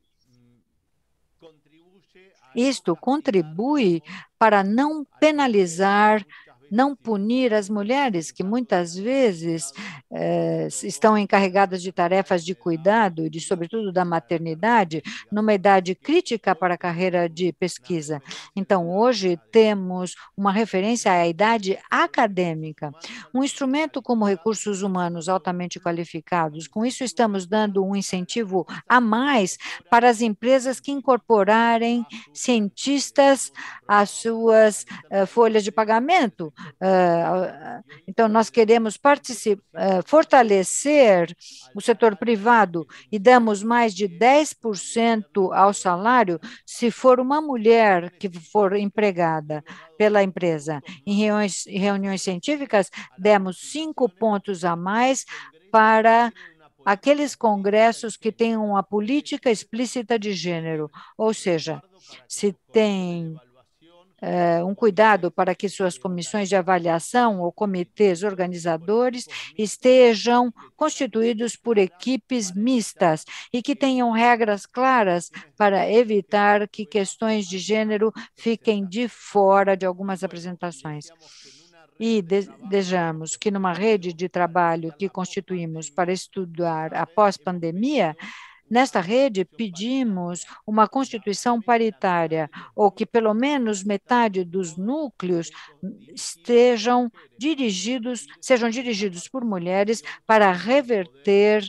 Isto contribui para não penalizar não punir as mulheres que muitas vezes eh, estão encarregadas de tarefas de cuidado e de, sobretudo, da maternidade, numa idade crítica para a carreira de pesquisa. Então, hoje temos uma referência à idade acadêmica, um instrumento como recursos humanos altamente qualificados. Com isso, estamos dando um incentivo a mais para as empresas que incorporarem cientistas às suas uh, folhas de pagamento. Uh, então, nós queremos uh, fortalecer o setor privado e damos mais de dez por cento ao salário se for uma mulher que for empregada pela empresa. Em reuniões, em reuniões científicas, demos cinco pontos a mais para aqueles congressos que têm uma política explícita de gênero, ou seja, se tem é, um cuidado para que suas comissões de avaliação ou comitês organizadores estejam constituídos por equipes mistas e que tenham regras claras para evitar que questões de gênero fiquem de fora de algumas apresentações. E desejamos que numa rede de trabalho que constituímos para estudar a pós-pandemia, nesta rede pedimos uma constituição paritária, ou que pelo menos metade dos núcleos estejam dirigidos, sejam dirigidos por mulheres para reverter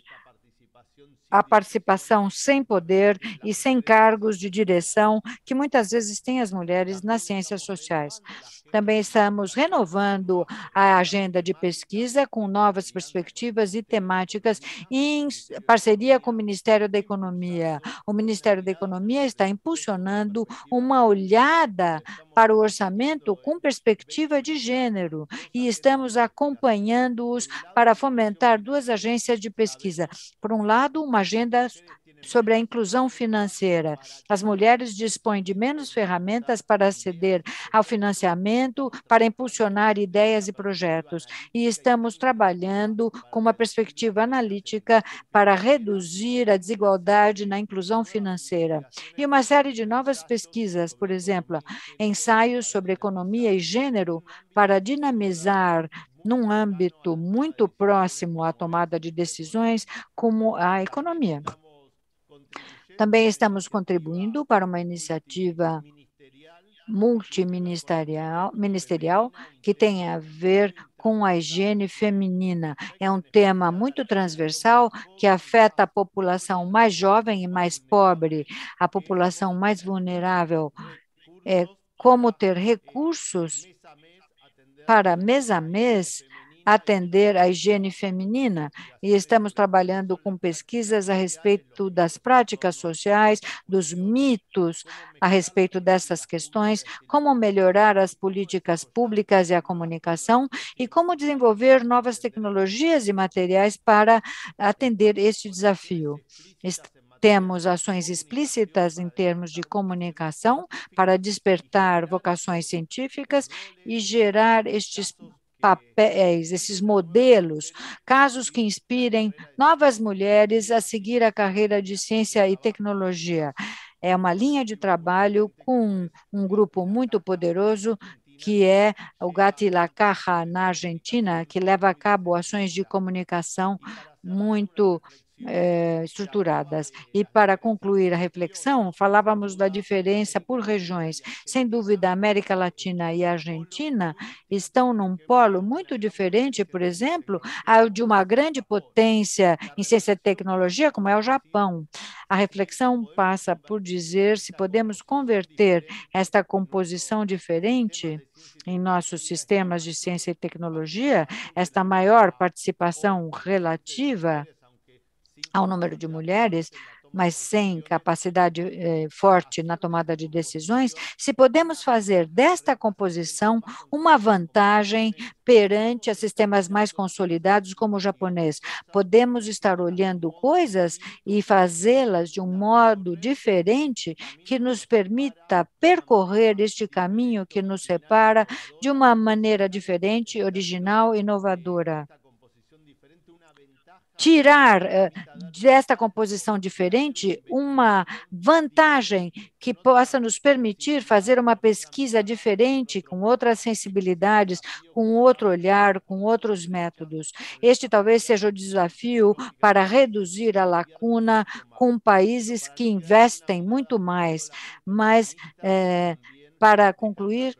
a participação sem poder e sem cargos de direção que muitas vezes têm as mulheres nas ciências sociais. Também estamos renovando a agenda de pesquisa com novas perspectivas e temáticas em parceria com o Ministério da Economia. O Ministério da Economia está impulsionando uma olhada para o orçamento com perspectiva de gênero e estamos acompanhando-os para fomentar duas agências de pesquisa. Por um lado, uma agenda sobre a inclusão financeira. As mulheres dispõem de menos ferramentas para aceder ao financiamento, para impulsionar ideias e projetos, e estamos trabalhando com uma perspectiva analítica para reduzir a desigualdade na inclusão financeira. E uma série de novas pesquisas, por exemplo, ensaios sobre economia e gênero para dinamizar num âmbito muito próximo à tomada de decisões, como a economia. Também estamos contribuindo para uma iniciativa multiministerial ministerial, que tem a ver com a higiene feminina. É um tema muito transversal que afeta a população mais jovem e mais pobre, a população mais vulnerável. É como ter recursos para mês a mês atender à higiene feminina, e estamos trabalhando com pesquisas a respeito das práticas sociais, dos mitos a respeito dessas questões, como melhorar as políticas públicas e a comunicação, e como desenvolver novas tecnologias e materiais para atender este desafio. Temos ações explícitas em termos de comunicação para despertar vocações científicas e gerar estes papéis, esses modelos, casos que inspirem novas mulheres a seguir a carreira de ciência e tecnologia. É uma linha de trabalho com um grupo muito poderoso, que é o Gati La Caja, na Argentina, que leva a cabo ações de comunicação muito É, estruturadas. E para concluir a reflexão, falávamos da diferença por regiões. Sem dúvida, a América Latina e a Argentina estão num polo muito diferente, por exemplo, ao de uma grande potência em ciência e tecnologia, como é o Japão. A reflexão passa por dizer se podemos converter esta composição diferente em nossos sistemas de ciência e tecnologia, esta maior participação relativa ao número de mulheres, mas sem capacidade eh, forte na tomada de decisões, se podemos fazer desta composição uma vantagem perante a sistemas mais consolidados como o japonês. Podemos estar olhando coisas e fazê-las de um modo diferente que nos permita percorrer este caminho que nos separa de uma maneira diferente, original e inovadora. tirar uh, desta composição diferente uma vantagem que possa nos permitir fazer uma pesquisa diferente, com outras sensibilidades, com outro olhar, com outros métodos. Este talvez seja o desafio para reduzir a lacuna com países que investem muito mais, mas, eh, para concluir,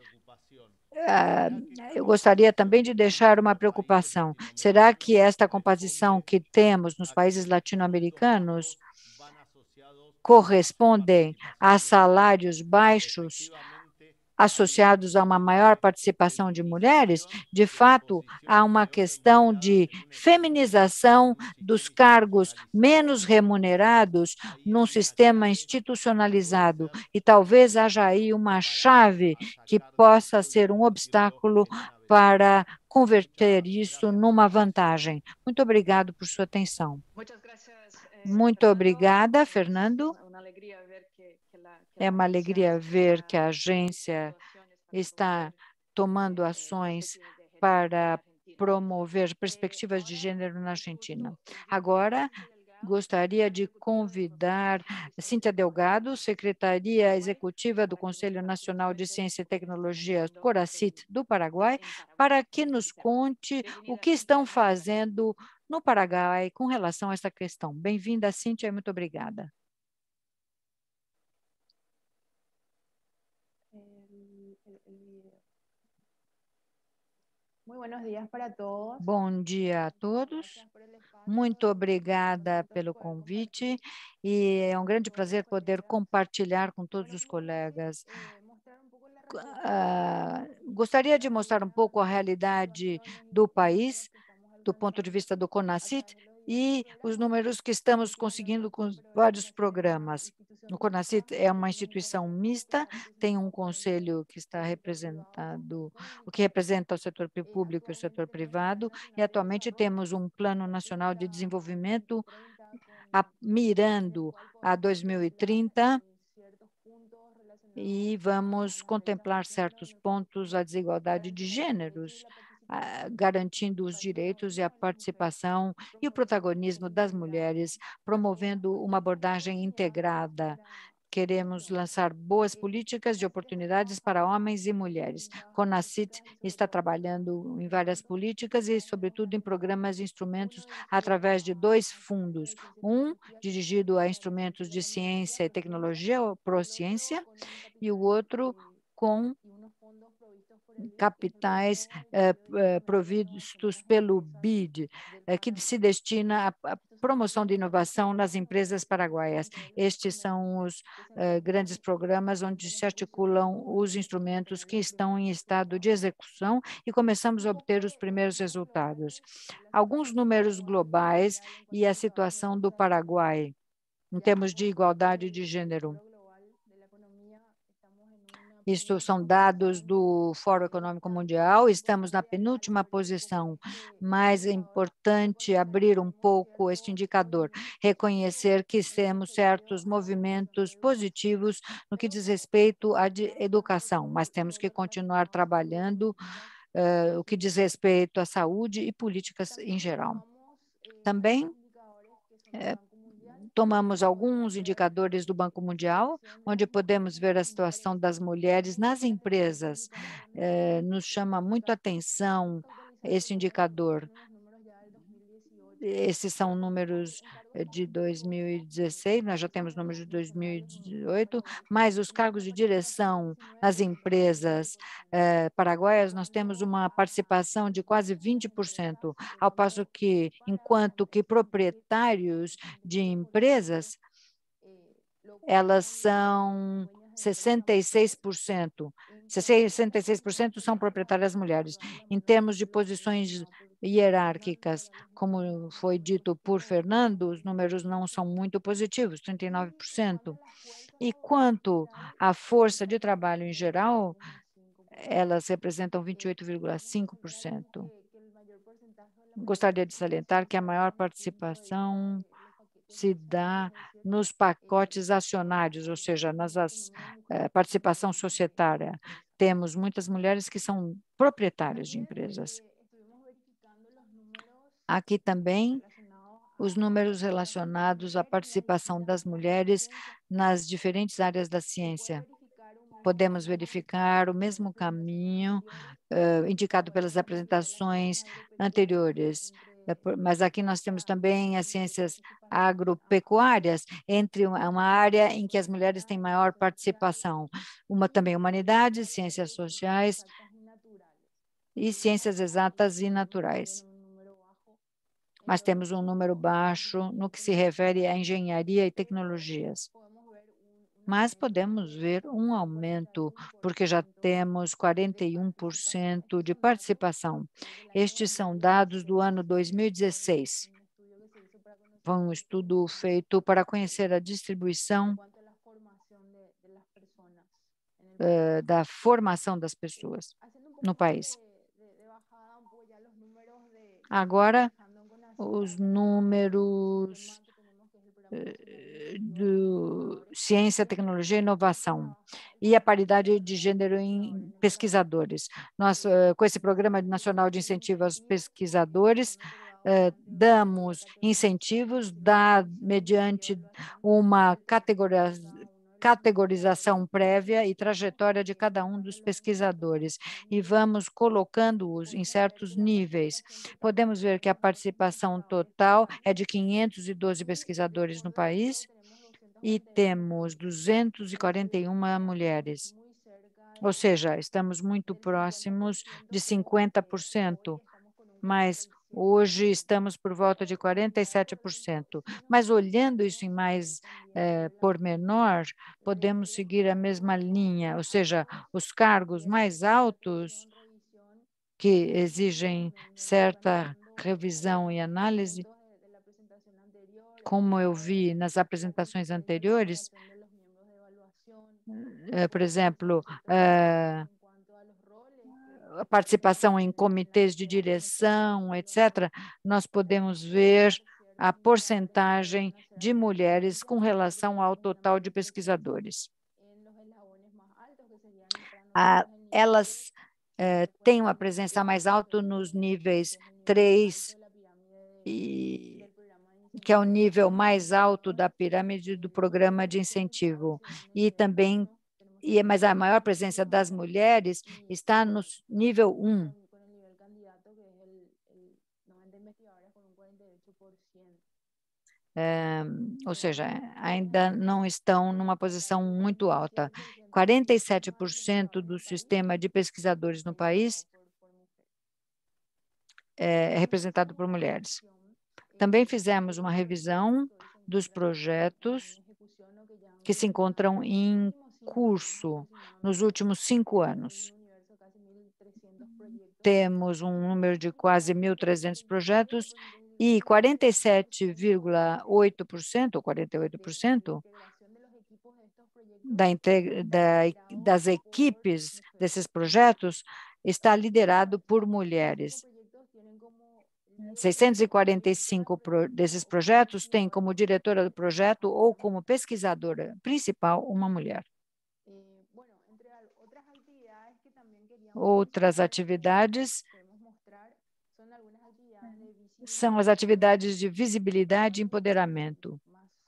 eu gostaria também de deixar uma preocupação. Será que esta composição que temos nos países latino-americanos correspondem a salários baixos associados a uma maior participação de mulheres? De fato, há uma questão de feminização dos cargos menos remunerados num sistema institucionalizado, e talvez haja aí uma chave que possa ser um obstáculo para converter isso numa vantagem. Muito obrigado por sua atenção. Muito obrigada, Fernando. É uma alegria ver que a agência está tomando ações para promover perspectivas de gênero na Argentina. Agora, gostaria de convidar Cíntia Delgado, Secretaria Executiva do Conselho Nacional de Ciência e Tecnologia, CONACYT, do Paraguai, para que nos conte o que estão fazendo no Paraguai com relação a esta questão. Bem-vinda, Cíntia, e muito obrigada. Bom dia a todos. Muito obrigada pelo convite e é um grande prazer poder compartilhar com todos os colegas. Uh, gostaria de mostrar um pouco a realidade do país, do ponto de vista do CONACYT, e os números que estamos conseguindo com vários programas. O CONACYT é uma instituição mista, tem um conselho que está representado, o que representa o setor público e o setor privado, e atualmente temos um Plano Nacional de Desenvolvimento a, mirando a dois mil e trinta, e vamos contemplar certos pontos a desigualdade de gêneros, garantindo os direitos e a participação e o protagonismo das mulheres, promovendo uma abordagem integrada. Queremos lançar boas políticas de oportunidades para homens e mulheres. CONACYT está trabalhando em várias políticas e, sobretudo, em programas e instrumentos através de dois fundos. Um dirigido a instrumentos de ciência e tecnologia, ou Prociência, e o outro com capitais eh, eh, provistos pelo B I D, eh, que se destina à, à promoção de inovação nas empresas paraguaias. Estes são os eh, grandes programas onde se articulam os instrumentos que estão em estado de execução e começamos a obter os primeiros resultados. Alguns números globais e a situação do Paraguai, em termos de igualdade de gênero. Isso são dados do Fórum Econômico Mundial, estamos na penúltima posição, mas é importante abrir um pouco este indicador, reconhecer que temos certos movimentos positivos no que diz respeito à educação, mas temos que continuar trabalhando uh, o que diz respeito à saúde e políticas em geral. Também é, tomamos alguns indicadores do Banco Mundial, onde podemos ver a situação das mulheres nas empresas. É, nos chama muito a atenção esse indicador. Esses são números de dois mil e dezesseis, nós já temos números de dois mil e dezoito, mas os cargos de direção nas empresas eh, paraguaias, nós temos uma participação de quase vinte por cento, ao passo que, enquanto que proprietários de empresas, elas são sessenta e seis por cento. sessenta e seis por cento são proprietárias mulheres. Em termos de posições hierárquicas, como foi dito por Fernando, os números não são muito positivos, trinta e nove por cento. E quanto à força de trabalho em geral, elas representam vinte e oito vírgula cinco por cento. Gostaria de salientar que a maior participação se dá nos pacotes acionários, ou seja, na eh, participação societária. Temos muitas mulheres que são proprietárias de empresas. Aqui também os números relacionados à participação das mulheres nas diferentes áreas da ciência. Podemos verificar o mesmo caminho uh, indicado pelas apresentações anteriores, mas aqui nós temos também as ciências agropecuárias, entre uma área em que as mulheres têm maior participação, uma também humanidades, ciências sociais e ciências exatas e naturais. Mas temos um número baixo no que se refere à engenharia e tecnologias. Mas podemos ver um aumento, porque já temos quarenta e um por cento de participação. Estes são dados do ano dois mil e dezesseis. Foi um estudo feito para conhecer a distribuição uh, da formação das pessoas no país. Agora, os números do ciência, tecnologia e inovação e a paridade de gênero em pesquisadores. Nós, com esse Programa Nacional de Incentivo aos Pesquisadores, damos incentivos da, mediante uma categorização categorização prévia e trajetória de cada um dos pesquisadores e vamos colocando-os em certos níveis. Podemos ver que a participação total é de quinhentos e doze pesquisadores no país e temos duzentas e quarenta e uma mulheres. Ou seja, estamos muito próximos de cinquenta por cento, mas hoje estamos por volta de quarenta e sete por cento. Mas olhando isso em mais eh, pormenor, podemos seguir a mesma linha, ou seja, os cargos mais altos que exigem certa revisão e análise, como eu vi nas apresentações anteriores, eh, por exemplo, eh, a participação em comitês de direção, etcétera, nós podemos ver a porcentagem de mulheres com relação ao total de pesquisadores. Ah, elas eh, têm uma presença mais alta nos níveis três, e, que é o nível mais alto da pirâmide do programa de incentivo, e também E, mas a maior presença das mulheres está no nível um. É, ou seja, ainda não estão numa posição muito alta. quarenta e sete por cento do sistema de pesquisadores no país é representado por mulheres. Também fizemos uma revisão dos projetos que se encontram em curso nos últimos cinco anos. Temos um número de quase mil e trezentos projetos e quarenta e sete vírgula oito por cento, ou quarenta e oito por cento, da, da, das equipes desses projetos está liderado por mulheres. seiscentos e quarenta e cinco desses projetos têm como diretora do projeto ou como pesquisadora principal uma mulher. Outras atividades são as atividades de visibilidade e empoderamento.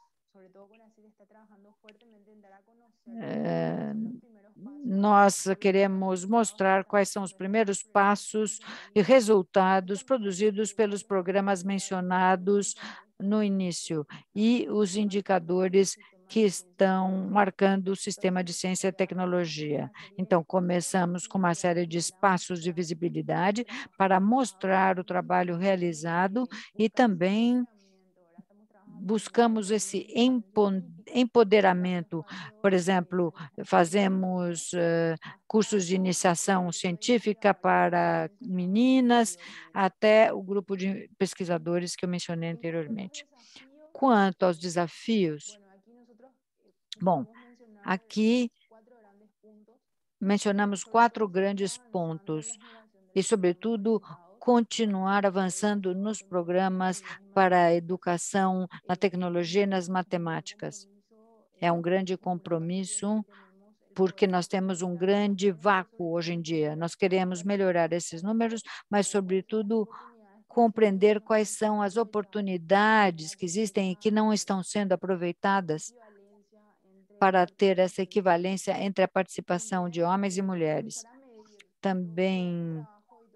É, nós queremos mostrar quais são os primeiros passos e resultados produzidos pelos programas mencionados no início e os indicadores que estão marcando o sistema de ciência e tecnologia. Então, começamos com uma série de espaços de visibilidade para mostrar o trabalho realizado e também buscamos esse empoderamento. Por exemplo, fazemos uh, cursos de iniciação científica para meninas, até o grupo de pesquisadores que eu mencionei anteriormente. Quanto aos desafios, bom, aqui mencionamos quatro grandes pontos e, sobretudo, continuar avançando nos programas para a educação, na tecnologia e nas matemáticas. É um grande compromisso, porque nós temos um grande vácuo hoje em dia. Nós queremos melhorar esses números, mas, sobretudo, compreender quais são as oportunidades que existem e que não estão sendo aproveitadas para ter essa equivalência entre a participação de homens e mulheres. Também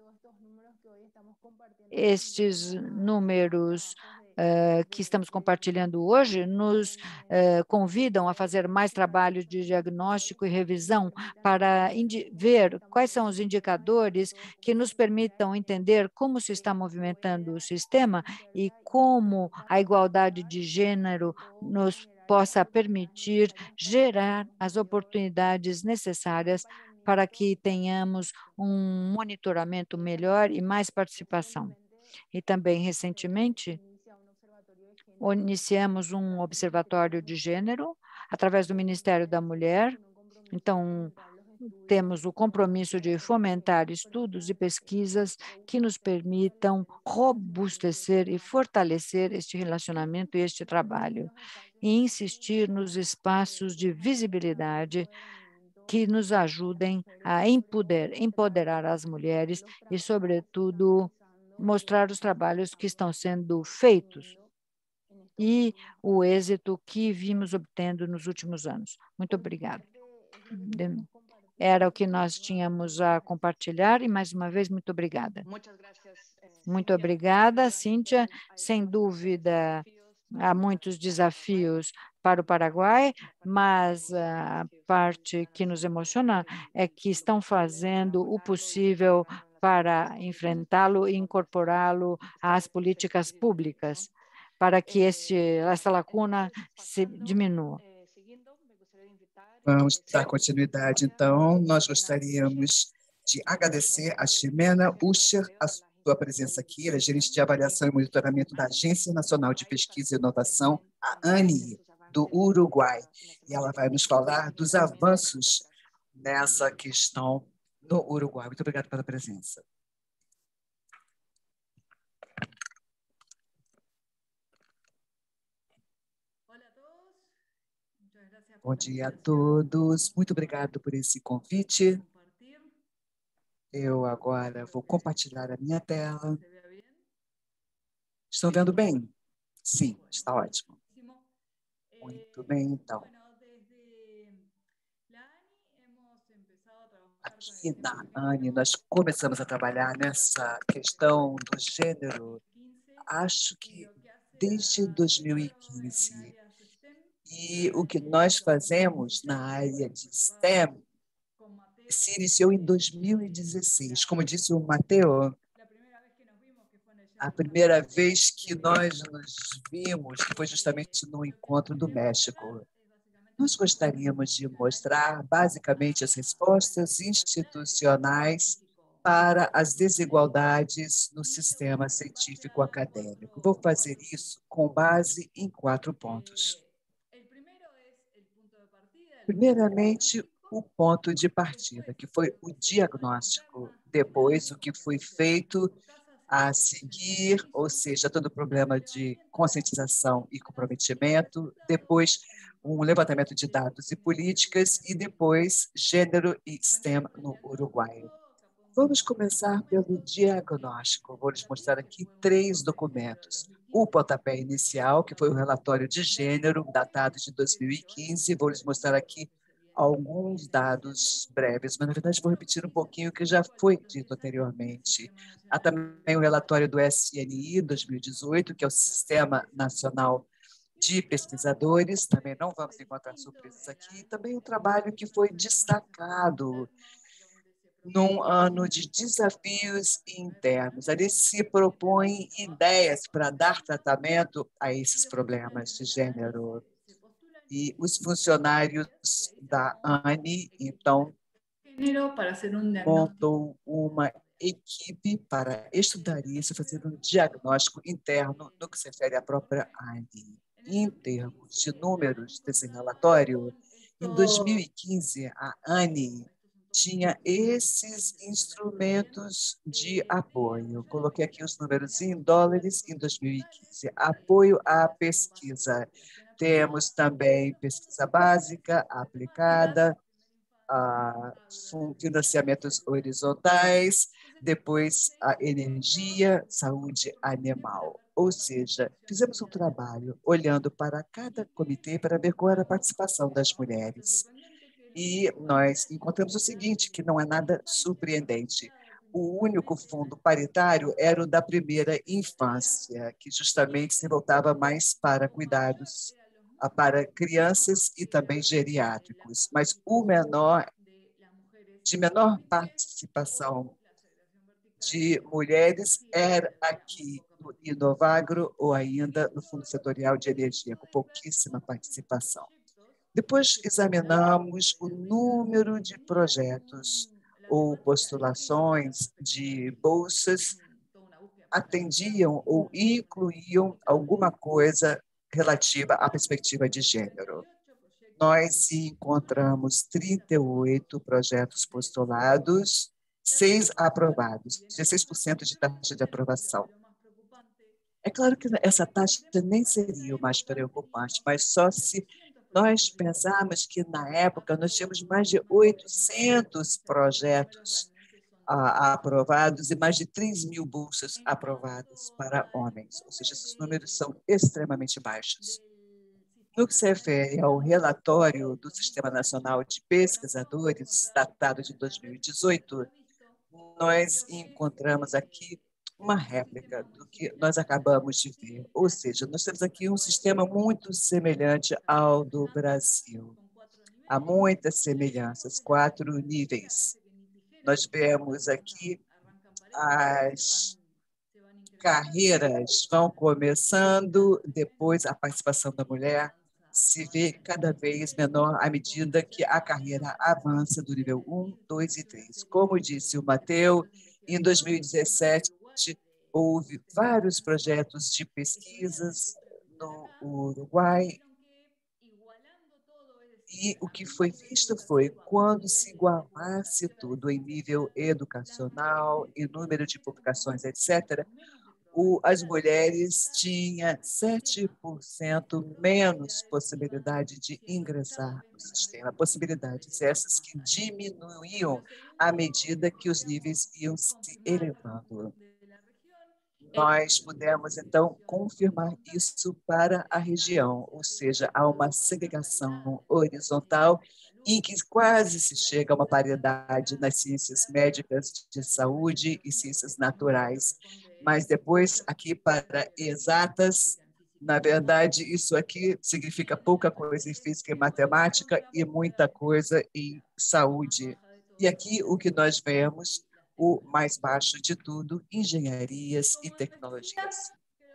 estes números uh, que estamos compartilhando hoje nos uh, convidam a fazer mais trabalhos de diagnóstico e revisão para ver quais são os indicadores que nos permitam entender como se está movimentando o sistema e como a igualdade de gênero nos possa permitir gerar as oportunidades necessárias para que tenhamos um monitoramento melhor e mais participação. E também, recentemente, iniciamos um observatório de gênero através do Ministério da Mulher. Então, temos o compromisso de fomentar estudos e pesquisas que nos permitam robustecer e fortalecer este relacionamento e este trabalho, e insistir nos espaços de visibilidade que nos ajudem a empoder, empoderar as mulheres e, sobretudo, mostrar os trabalhos que estão sendo feitos e o êxito que vimos obtendo nos últimos anos. Muito obrigada. Era o que nós tínhamos a compartilhar e, mais uma vez, muito obrigada. Muito obrigada, Cíntia. Sem dúvida, há muitos desafios para o Paraguai, mas a parte que nos emociona é que estão fazendo o possível para enfrentá-lo e incorporá-lo às políticas públicas, para que este, essa lacuna se diminua. Vamos dar continuidade, então. Nós gostaríamos de agradecer a Ximena Usher, a sua presença aqui. Ela é gerente de avaliação e monitoramento da Agência Nacional de Pesquisa e Inovação, a ANI, do Uruguai. E ela vai nos falar dos avanços nessa questão no Uruguai. Muito obrigada pela presença. Bom dia a todos. Muito obrigado por esse convite. Eu agora vou compartilhar a minha tela. Estão vendo bem? Sim, está ótimo. Muito bem, então. Aqui na ANI, nós começamos a trabalhar nessa questão do gênero, acho que desde dois mil e quinze. E o que nós fazemos na área de STEM se iniciou em dois mil e dezesseis. Como disse o Matteo, a primeira vez que nós nos vimos foi justamente no encontro do México. Nós gostaríamos de mostrar, basicamente, as respostas institucionais para as desigualdades no sistema científico-acadêmico. Vou fazer isso com base em quatro pontos. Primeiramente, o ponto de partida, que foi o diagnóstico. Depois, o que foi feito a seguir, ou seja, todo o problema de conscientização e comprometimento. Depois, um levantamento de dados e políticas. E depois, gênero e STEM no Uruguai. Vamos começar pelo diagnóstico. Vou lhes mostrar aqui três documentos. O pontapé inicial, que foi o relatório de gênero, datado de dois mil e quinze. Vou lhes mostrar aqui alguns dados breves, mas, na verdade, vou repetir um pouquinho o que já foi dito anteriormente. Há também o relatório do S N I dois mil e dezoito, que é o Sistema Nacional de Pesquisadores. Também não vamos encontrar surpresas aqui. Também o trabalho que foi destacado num ano de desafios internos. Ali se propõem ideias para dar tratamento a esses problemas de gênero. E os funcionários da ANI, então, montam uma equipe para estudar isso, fazer um diagnóstico interno no que se refere à própria ANI. Em termos de números desse relatório, em dois mil e quinze, a ANI tinha esses instrumentos de apoio. Eu coloquei aqui os números em dólares em dois mil e quinze. Apoio à pesquisa. Temos também pesquisa básica, aplicada, a financiamentos horizontais, depois a energia, saúde animal. Ou seja, fizemos um trabalho olhando para cada comitê para ver qual era a participação das mulheres. E nós encontramos o seguinte, que não é nada surpreendente. O único fundo paritário era o da primeira infância, que justamente se voltava mais para cuidados para crianças e também geriátricos, mas o menor, de menor participação de mulheres era aqui no Inovagro ou ainda no Fundo Setorial de Energia, com pouquíssima participação. Depois examinamos o número de projetos ou postulações de bolsas atendiam ou incluíam alguma coisa relativa à perspectiva de gênero. Nós encontramos trinta e oito projetos postulados, seis aprovados, dezesseis por cento de taxa de aprovação. É claro que essa taxa nem seria o mais preocupante, mas só se nós pensarmos que, na época, nós tínhamos mais de oitocentos projetos ah, aprovados e mais de três mil bolsas aprovadas para homens, ou seja, esses números são extremamente baixos. No que se refere ao relatório do Sistema Nacional de Pesquisadores, datado de dois mil e dezoito, nós encontramos aqui uma réplica do que nós acabamos de ver. Ou seja, nós temos aqui um sistema muito semelhante ao do Brasil. Há muitas semelhanças, quatro níveis. Nós vemos aqui as carreiras vão começando, depois a participação da mulher se vê cada vez menor à medida que a carreira avança do nível um, dois e três. Como disse o Mateus, em dois mil e dezessete, houve vários projetos de pesquisas no Uruguai e o que foi visto foi quando se igualasse tudo em nível educacional, em número de publicações, etcétera, O, as mulheres tinham sete por cento menos possibilidade de ingressar no sistema, possibilidades essas que diminuíam à medida que os níveis iam se elevando. Nós pudemos, então, confirmar isso para a região, ou seja, há uma segregação horizontal em que quase se chega a uma paridade nas ciências médicas de saúde e ciências naturais. Mas depois, aqui para exatas, na verdade, isso aqui significa pouca coisa em física e matemática e muita coisa em saúde. E aqui o que nós vemos, o mais baixo de tudo, engenharias e tecnologias.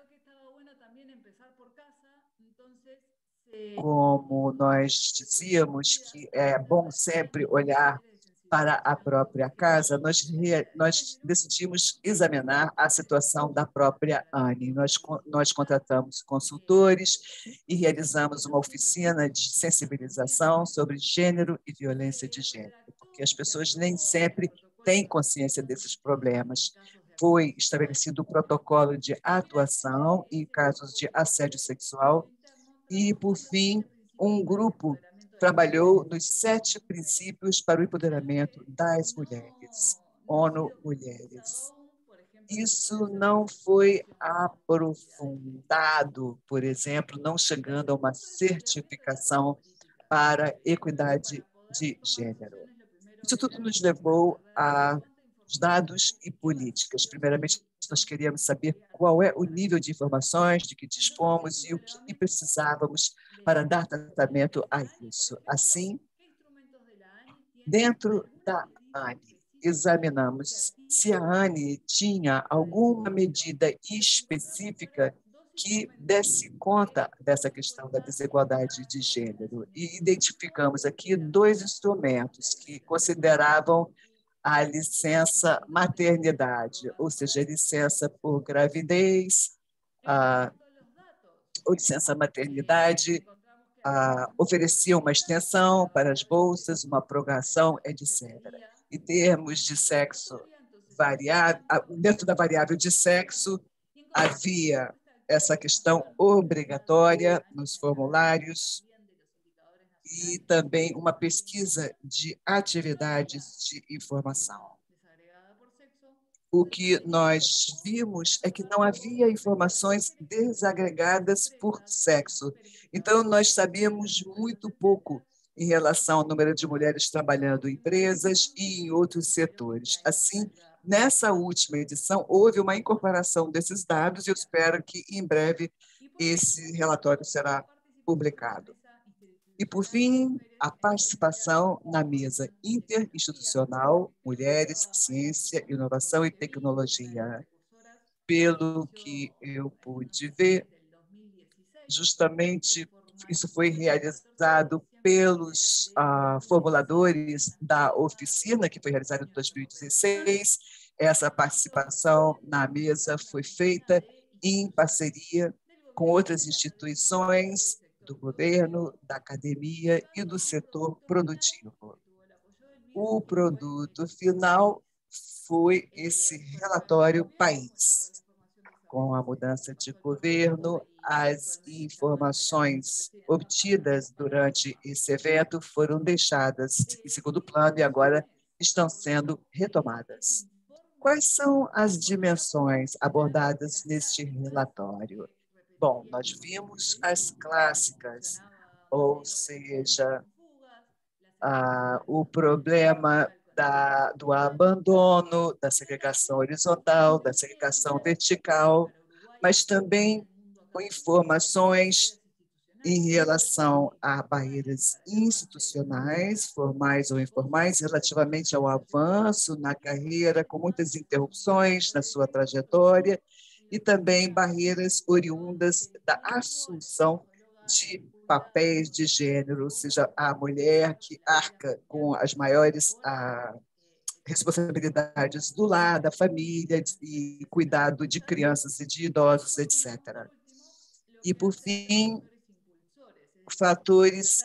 Como nós dizíamos que é bom sempre olhar para a própria casa, nós, nós decidimos examinar a situação da própria ANE. Nós, nós contratamos consultores e realizamos uma oficina de sensibilização sobre gênero e violência de gênero, porque as pessoas nem sempre têm consciência desses problemas. Foi estabelecido o protocolo de atuação em casos de assédio sexual e, por fim, um grupo trabalhou nos sete princípios para o empoderamento das mulheres, ONU Mulheres. Isso não foi aprofundado, por exemplo, não chegando a uma certificação para equidade de gênero. Isso tudo nos levou a dados e políticas. Primeiramente, nós queríamos saber qual é o nível de informações de que dispomos e o que precisávamos para dar tratamento a isso. Assim, dentro da ANE, examinamos se a ANE tinha alguma medida específica que desse conta dessa questão da desigualdade de gênero. E identificamos aqui dois instrumentos que consideravam a licença maternidade, ou seja, a licença por gravidez, a, ou licença maternidade, a, oferecia uma extensão para as bolsas, uma prorrogação, etcétera. Em termos de sexo variável, dentro da variável de sexo, havia essa questão obrigatória nos formulários, e também uma pesquisa de atividades de informação. o que nós vimos é que não havia informações desagregadas por sexo. Então, nós sabíamos muito pouco em relação ao número de mulheres trabalhando em empresas e em outros setores. Assim, nessa última edição, houve uma incorporação desses dados e eu espero que, em breve, esse relatório será publicado. E, por fim, a participação na mesa interinstitucional Mulheres, Ciência, Inovação e Tecnologia. Pelo que eu pude ver, justamente isso foi realizado pelos ah, formuladores da oficina, que foi realizada em dois mil e dezesseis. Essa participação na mesa foi feita em parceria com outras instituições do governo, da academia e do setor produtivo. O produto final foi esse relatório país. Com a mudança de governo, as informações obtidas durante esse evento foram deixadas em segundo plano e agora estão sendo retomadas. Quais são as dimensões abordadas neste relatório? Bom, nós vimos as clássicas, ou seja, ah, o problema da, do abandono, da segregação horizontal, da segregação vertical, mas também com informações em relação a barreiras institucionais, formais ou informais, relativamente ao avanço na carreira, com muitas interrupções na sua trajetória, e também barreiras oriundas da assunção de papéis de gênero, ou seja, a mulher que arca com as maiores a, responsabilidades do lar, da família, e cuidado de crianças e de idosos, etcétera. E, por fim, fatores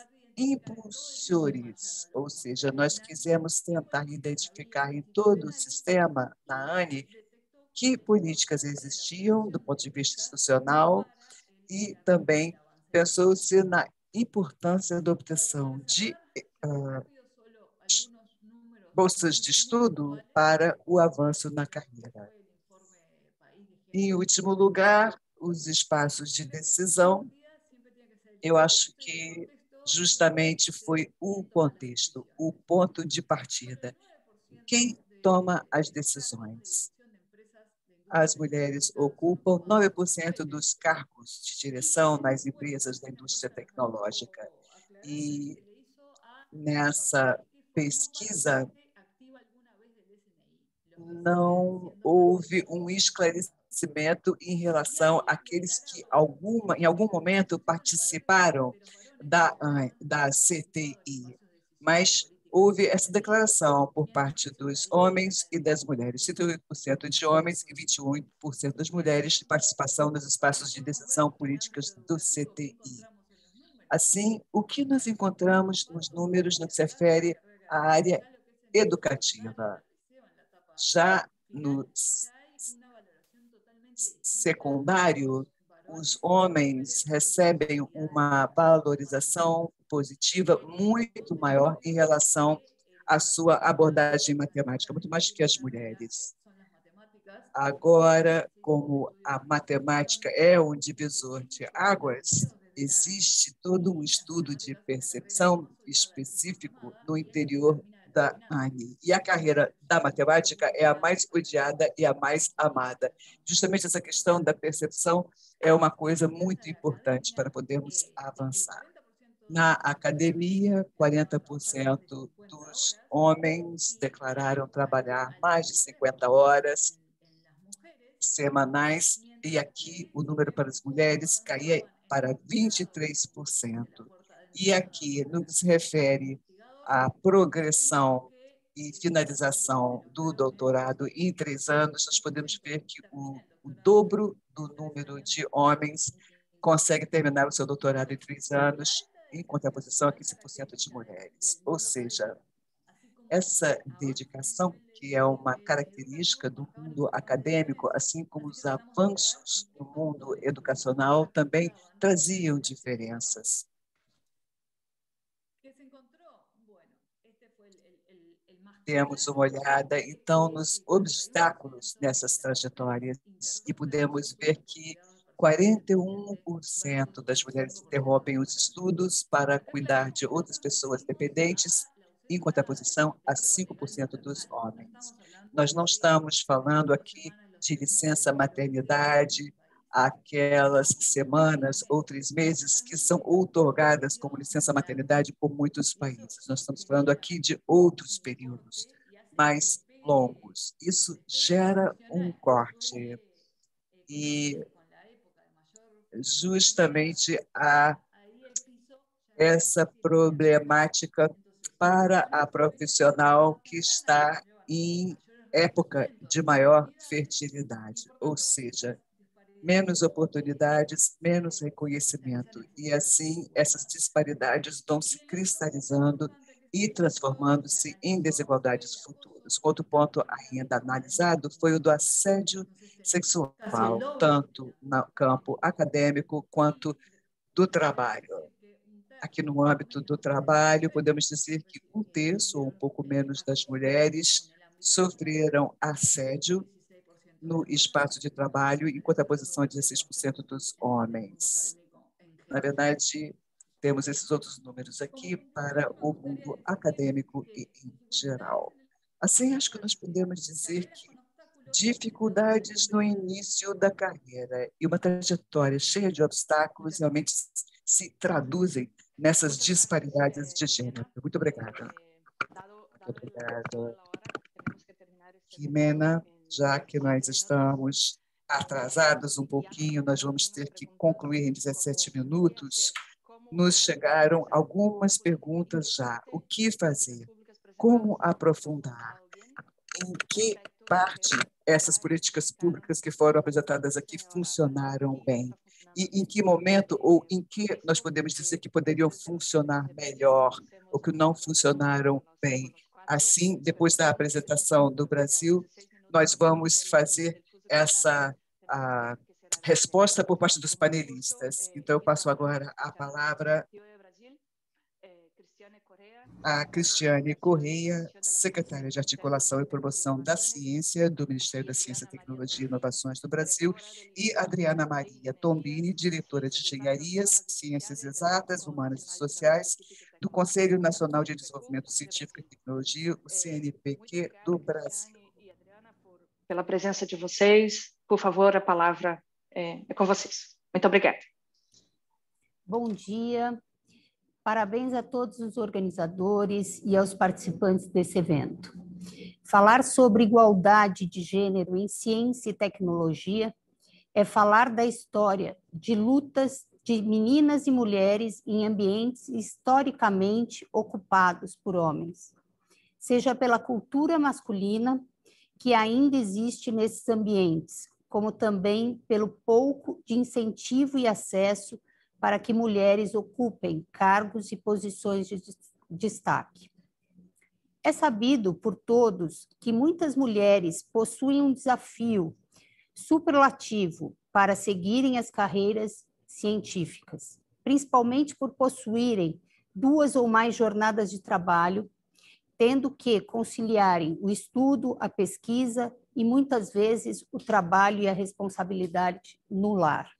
impulsores, ou seja, nós quisemos tentar identificar em todo o sistema, na ANE, que políticas existiam do ponto de vista institucional e também pensou-se na importância da obtenção de uh, bolsas de estudo para o avanço na carreira. Em último lugar, os espaços de decisão. Eu acho que justamente foi o contexto, o ponto de partida. Quem toma as decisões? As mulheres ocupam nove por cento dos cargos de direção nas empresas da indústria tecnológica. E nessa pesquisa não houve um esclarecimento em relação àqueles que alguma, em algum momento participaram da, da C T I, mas houve essa declaração por parte dos homens e das mulheres, trinta e oito por cento de homens e vinte e um por cento das mulheres de participação nos espaços de decisão políticas do C T I. Assim, o que nós encontramos nos números no que se refere à área educativa? Já no secundário, os homens recebem uma valorização positiva muito maior em relação à sua abordagem matemática, muito mais que as mulheres. Agora, como a matemática é um divisor de águas, existe todo um estudo de percepção específico no interior da ANE. E a carreira da matemática é a mais odiada e a mais amada. Justamente essa questão da percepção é uma coisa muito importante para podermos avançar. Na academia, quarenta por cento dos homens declararam trabalhar mais de cinquenta horas semanais, e aqui o número para as mulheres caía para vinte e três por cento. E aqui, no que se refere à progressão e finalização do doutorado em três anos, nós podemos ver que o, o dobro do número de homens consegue terminar o seu doutorado em três anos, em contraposição a quinze por cento de mulheres. Ou seja, essa dedicação, que é uma característica do mundo acadêmico, assim como os avanços no mundo educacional, também traziam diferenças. demos uma olhada, então, nos obstáculos nessas trajetórias e pudemos ver que quarenta e um por cento das mulheres interrompem os estudos para cuidar de outras pessoas dependentes, em contraposição a cinco por cento dos homens. Nós não estamos falando aqui de licença maternidade, aquelas semanas ou três meses que são outorgadas como licença maternidade por muitos países. Nós estamos falando aqui de outros períodos mais longos. Isso gera um corte. E justamente a essa problemática para a profissional que está em época de maior fertilidade, ou seja, menos oportunidades, menos reconhecimento. E, assim, essas disparidades vão se cristalizando e transformando-se em desigualdades futuras. Outro ponto ainda analisado foi o do assédio sexual, tanto no campo acadêmico quanto do trabalho. Aqui no âmbito do trabalho, podemos dizer que um terço ou um pouco menos das mulheres sofreram assédio no espaço de trabalho, em contraposição a dezesseis por cento dos homens. Na verdade, temos esses outros números aqui para o mundo acadêmico e em geral. Assim, acho que nós podemos dizer que dificuldades no início da carreira e uma trajetória cheia de obstáculos realmente se traduzem nessas disparidades de gênero. Muito obrigada. Muito obrigada. Jimena, já que nós estamos atrasados um pouquinho, nós vamos ter que concluir em dezessete minutos. Nos chegaram algumas perguntas já. O que fazer? Como aprofundar? Em que parte essas políticas públicas que foram apresentadas aqui funcionaram bem? E em que momento ou em que nós podemos dizer que poderiam funcionar melhor ou que não funcionaram bem? Assim, depois da apresentação do Brasil, nós vamos fazer essa a resposta por parte dos panelistas. Então, eu passo agora a palavra a Cristiane Correia, secretária de Articulação e Promoção da Ciência do Ministério da Ciência, Tecnologia e Inovações do Brasil, e Adriana Maria Tombini, diretora de Engenharias, Ciências Exatas, Humanas e Sociais, do Conselho Nacional de Desenvolvimento Científico e Tecnologia, o C N P Q do Brasil. Pela presença de vocês, por favor, a palavra é, é com vocês. Muito obrigada. Bom dia. Parabéns a todos os organizadores e aos participantes desse evento. Falar sobre igualdade de gênero em ciência e tecnologia é falar da história de lutas de meninas e mulheres em ambientes historicamente ocupados por homens, seja pela cultura masculina que ainda existe nesses ambientes, como também pelo pouco de incentivo e acesso para que mulheres ocupem cargos e posições de destaque. É sabido por todos que muitas mulheres possuem um desafio superlativo para seguirem as carreiras científicas, principalmente por possuírem duas ou mais jornadas de trabalho, tendo que conciliarem o estudo, a pesquisa e, muitas vezes, o trabalho e a responsabilidade no lar.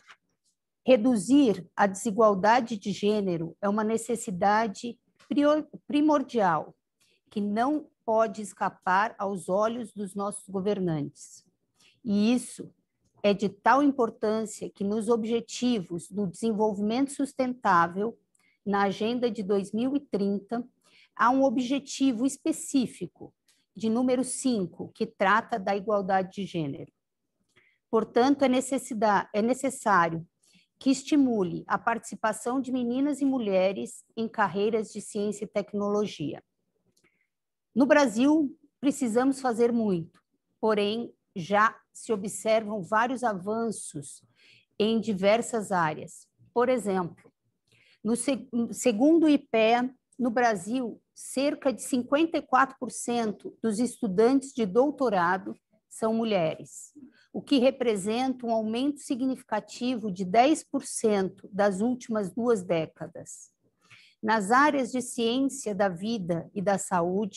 Reduzir a desigualdade de gênero é uma necessidade primordial, que não pode escapar aos olhos dos nossos governantes. E isso é de tal importância que nos objetivos do desenvolvimento sustentável, na Agenda de dois mil e trinta, há um objetivo específico, de número cinco, que trata da igualdade de gênero. Portanto, é, necessidade, é necessário que estimule a participação de meninas e mulheres em carreiras de ciência e tecnologia. No Brasil, precisamos fazer muito, porém, já se observam vários avanços em diversas áreas. Por exemplo, no seg- segundo o I P E A, no Brasil, cerca de cinquenta e quatro por cento dos estudantes de doutorado são mulheres, o que representa um aumento significativo de dez por cento das últimas duas décadas. Nas áreas de ciência da vida e da saúde,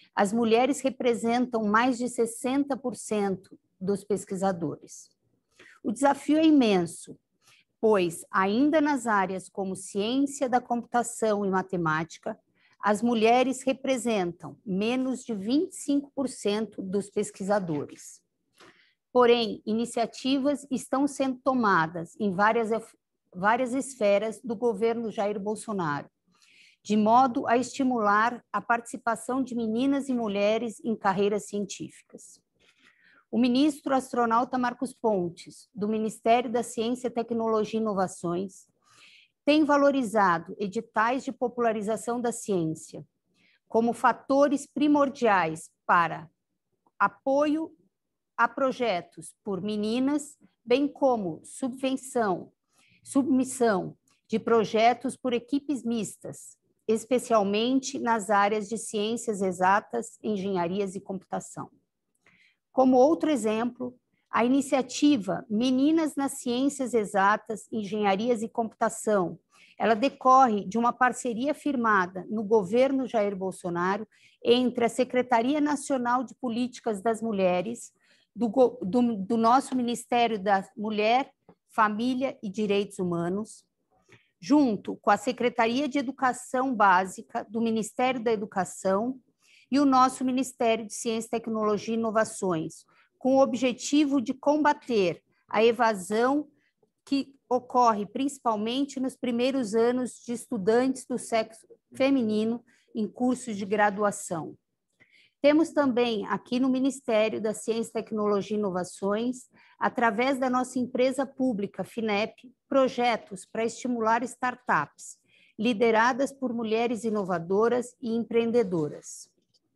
as mulheres representam mais de sessenta por cento dos pesquisadores. O desafio é imenso, pois, ainda nas áreas como ciência da computação e matemática, as mulheres representam menos de vinte e cinco por cento dos pesquisadores. Porém, iniciativas estão sendo tomadas em várias, várias esferas do governo Jair Bolsonaro, de modo a estimular a participação de meninas e mulheres em carreiras científicas. O ministro astronauta Marcos Pontes, do Ministério da Ciência, Tecnologia e Inovações, tem valorizado editais de popularização da ciência como fatores primordiais para apoio a projetos por meninas, bem como subvenção, submissão de projetos por equipes mistas, especialmente nas áreas de ciências exatas, engenharias e computação. Como outro exemplo, a iniciativa Meninas nas Ciências Exatas, Engenharias e Computação, ela decorre de uma parceria firmada no governo Jair Bolsonaro entre a Secretaria Nacional de Políticas das Mulheres, do, do, do nosso Ministério da Mulher, Família e Direitos Humanos, junto com a Secretaria de Educação Básica do Ministério da Educação e o nosso Ministério de Ciência, Tecnologia e Inovações, com o objetivo de combater a evasão que ocorre principalmente nos primeiros anos de estudantes do sexo feminino em cursos de graduação. Temos também aqui no Ministério da Ciência, Tecnologia e Inovações, através da nossa empresa pública, FINEP, projetos para estimular startups, lideradas por mulheres inovadoras e empreendedoras.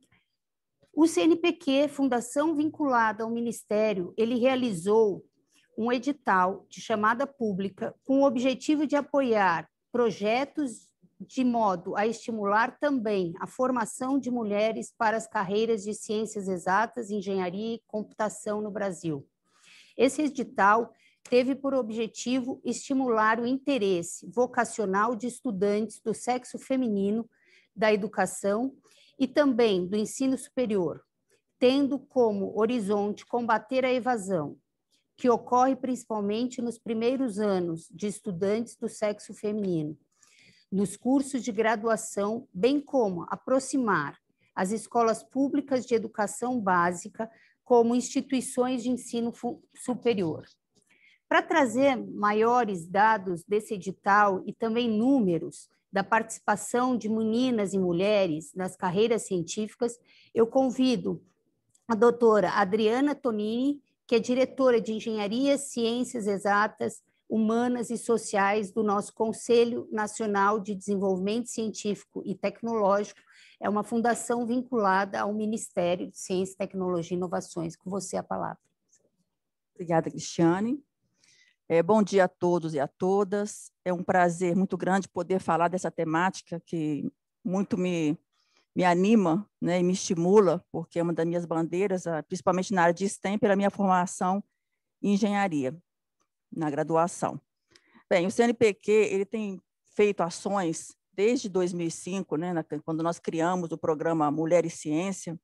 O C N P Q, fundação vinculada ao Ministério, ele realizou um edital de chamada pública com o objetivo de apoiar projetos de modo a estimular também a formação de mulheres para as carreiras de ciências exatas, engenharia e computação no Brasil. Esse edital teve por objetivo estimular o interesse vocacional de estudantes do sexo feminino da educação e também do ensino superior, tendo como horizonte combater a evasão, que ocorre principalmente nos primeiros anos de estudantes do sexo feminino, nos cursos de graduação, bem como aproximar as escolas públicas de educação básica como instituições de ensino superior. Para trazer maiores dados desse edital e também números da participação de meninas e mulheres nas carreiras científicas, eu convido a doutora Adriana Tonini, que é diretora de Engenharia, Ciências Exatas, Humanas e Sociais do nosso Conselho Nacional de Desenvolvimento Científico e Tecnológico, é uma fundação vinculada ao Ministério de Ciência, Tecnologia e Inovações. Com você a palavra. Obrigada, Cristiane. É, bom dia a todos e a todas. É um prazer muito grande poder falar dessa temática que muito me, me anima, né, e me estimula, porque é uma das minhas bandeiras, principalmente na área de STEM, pela minha formação em engenharia, na graduação. Bem, o C N P Q ele tem feito ações desde dois mil e cinco, né, na, quando nós criamos o programa Mulher e Ciência,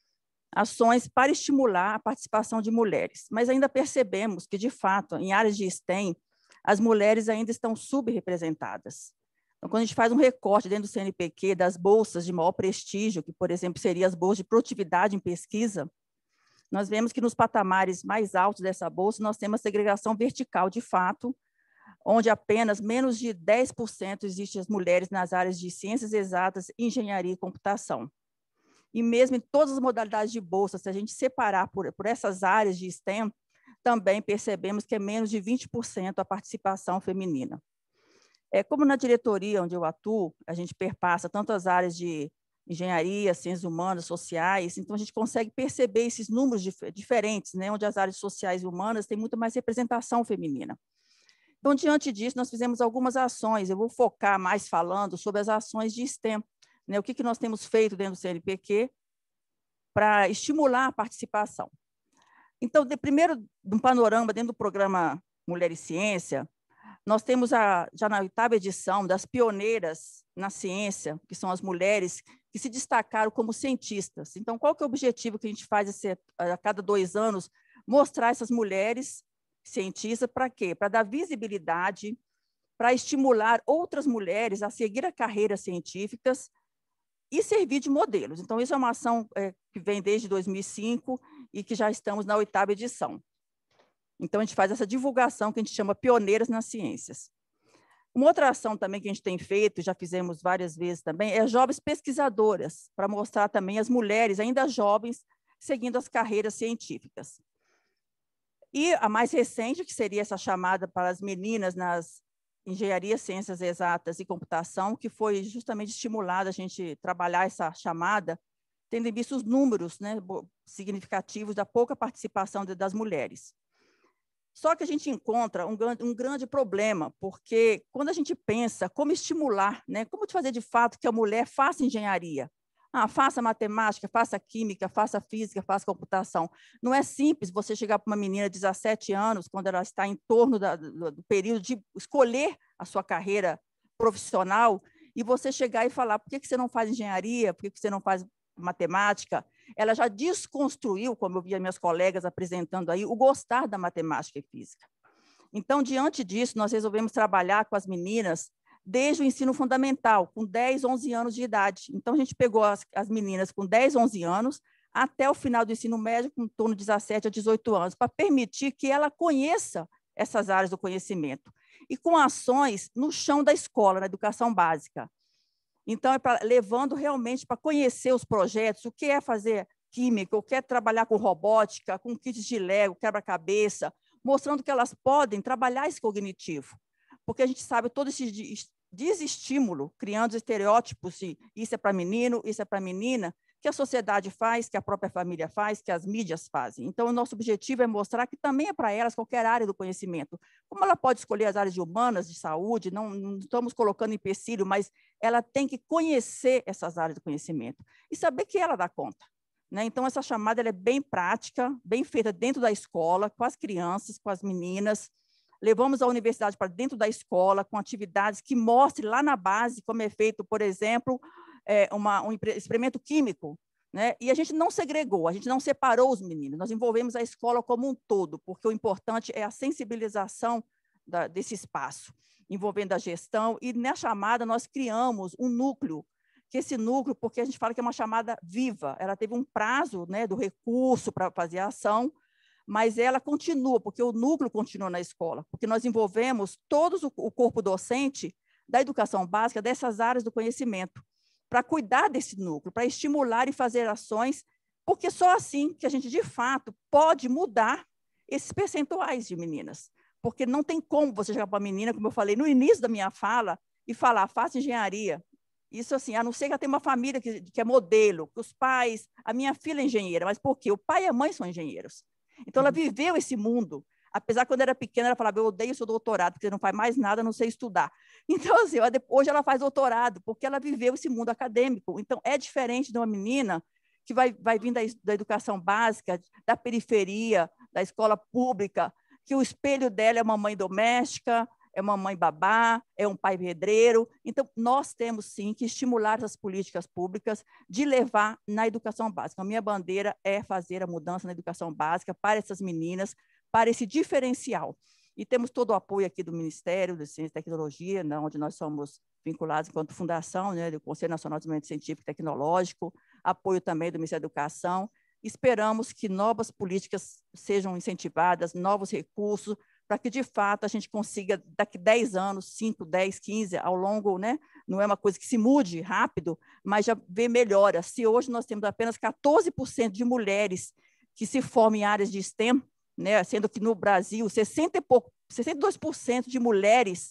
ações para estimular a participação de mulheres, mas ainda percebemos que, de fato, em áreas de STEM, as mulheres ainda estão subrepresentadas. Então, quando a gente faz um recorte dentro do C N P Q das bolsas de maior prestígio, que, por exemplo, seriam as bolsas de produtividade em pesquisa, nós vemos que nos patamares mais altos dessa bolsa, nós temos a segregação vertical, de fato, onde apenas menos de dez por cento existem as mulheres nas áreas de ciências exatas, engenharia e computação. E mesmo em todas as modalidades de bolsa, se a gente separar por, por essas áreas de STEM, também percebemos que é menos de vinte por cento a participação feminina. É, como na diretoria onde eu atuo, a gente perpassa tanto as áreas de engenharia, ciências humanas, sociais, então a gente consegue perceber esses números dif diferentes, né, onde as áreas sociais e humanas têm muito mais representação feminina. Então, diante disso, nós fizemos algumas ações, eu vou focar mais falando sobre as ações de STEM, né, o que, que nós temos feito dentro do C N P Q para estimular a participação. Então, de, primeiro, um panorama dentro do programa Mulher e Ciência, nós temos a, já na oitava edição das pioneiras na ciência, que são as mulheres que que se destacaram como cientistas. Então, qual que é o objetivo que a gente faz esse, a cada dois anos? Mostrar essas mulheres cientistas para quê? Para dar visibilidade, para estimular outras mulheres a seguir a carreiras científicas e servir de modelos. Então, isso é uma ação é, que vem desde dois mil e cinco e que já estamos na oitava edição. Então, a gente faz essa divulgação que a gente chama Pioneiras nas Ciências. Uma outra ação também que a gente tem feito, já fizemos várias vezes também, é jovens pesquisadoras, para mostrar também as mulheres ainda jovens seguindo as carreiras científicas. E a mais recente, que seria essa chamada para as meninas nas Engenharia, Ciências Exatas e Computação, que foi justamente estimulada a gente trabalhar essa chamada, tendo em vista os números, né, significativos da pouca participação de, das mulheres. Só que a gente encontra um, um grande problema, porque quando a gente pensa como estimular, né, como fazer de fato que a mulher faça engenharia, ah, faça matemática, faça química, faça física, faça computação. Não é simples você chegar para uma menina de dezessete anos, quando ela está em torno da, do, do período de escolher a sua carreira profissional, e você chegar e falar, por que, que você não faz engenharia, por que, que você não faz matemática? Ela já desconstruiu, como eu via minhas colegas apresentando aí, o gostar da matemática e física. Então, diante disso, nós resolvemos trabalhar com as meninas desde o ensino fundamental, com dez, onze anos de idade. Então, a gente pegou as, as meninas com dez, onze anos, até o final do ensino médio, com em torno de dezessete a dezoito anos, para permitir que ela conheça essas áreas do conhecimento. E com ações no chão da escola, na educação básica. Então, é pra, levando realmente para conhecer os projetos, o que é fazer química, o que é trabalhar com robótica, com kits de Lego, quebra-cabeça, mostrando que elas podem trabalhar esse cognitivo. Porque a gente sabe todo esse desestímulo, criando estereótipos de isso é para menino, isso é para menina, que a sociedade faz, que a própria família faz, que as mídias fazem. Então, o nosso objetivo é mostrar que também é para elas qualquer área do conhecimento. Como ela pode escolher as áreas de humanas, de saúde, não, não estamos colocando empecilho, mas ela tem que conhecer essas áreas do conhecimento e saber que ela dá conta. Né? Então, essa chamada ela é bem prática, bem feita dentro da escola, com as crianças, com as meninas. Levamos a universidade para dentro da escola, com atividades que mostrem lá na base como é feito, por exemplo, é, uma, um experimento químico, né? E a gente não segregou, a gente não separou os meninos, nós envolvemos a escola como um todo, porque o importante é a sensibilização da, desse espaço, envolvendo a gestão, e na chamada nós criamos um núcleo, que esse núcleo, porque a gente fala que é uma chamada viva, ela teve um prazo, né, do recurso para fazer a ação, mas ela continua, porque o núcleo continua na escola, porque nós envolvemos todo o corpo docente da educação básica dessas áreas do conhecimento, para cuidar desse núcleo, para estimular e fazer ações, porque só assim que a gente, de fato, pode mudar esses percentuais de meninas. Porque não tem como você chegar para uma menina, como eu falei no início da minha fala, e falar, faça engenharia. Isso assim, a não ser que ela tenha uma família que, que é modelo, que os pais, a minha filha é engenheira, mas por quê? O pai e a mãe são engenheiros. Então, ela viveu esse mundo. Apesar que, quando era pequena, ela falava, eu odeio seu doutorado, porque você não faz mais nada, não sei estudar. Então, assim, hoje ela faz doutorado, porque ela viveu esse mundo acadêmico. Então, é diferente de uma menina que vai, vai vir da, da educação básica, da periferia, da escola pública, que o espelho dela é uma mãe doméstica, é uma mãe babá, é um pai pedreiro. Então, nós temos, sim, que estimular as políticas públicas de levar na educação básica. A minha bandeira é fazer a mudança na educação básica para essas meninas, para esse diferencial. E temos todo o apoio aqui do Ministério de Ciência e Tecnologia, né, onde nós somos vinculados enquanto fundação, né, do Conselho Nacional de Desenvolvimento Científico e Tecnológico, apoio também do Ministério da Educação. Esperamos que novas políticas sejam incentivadas, novos recursos, para que, de fato, a gente consiga, daqui a dez anos, cinco, dez, quinze, ao longo, né, não é uma coisa que se mude rápido, mas já vê melhora. Se hoje nós temos apenas quatorze por cento de mulheres que se formam em áreas de STEM, né, sendo que no Brasil sessenta e pouco, sessenta e dois por cento de mulheres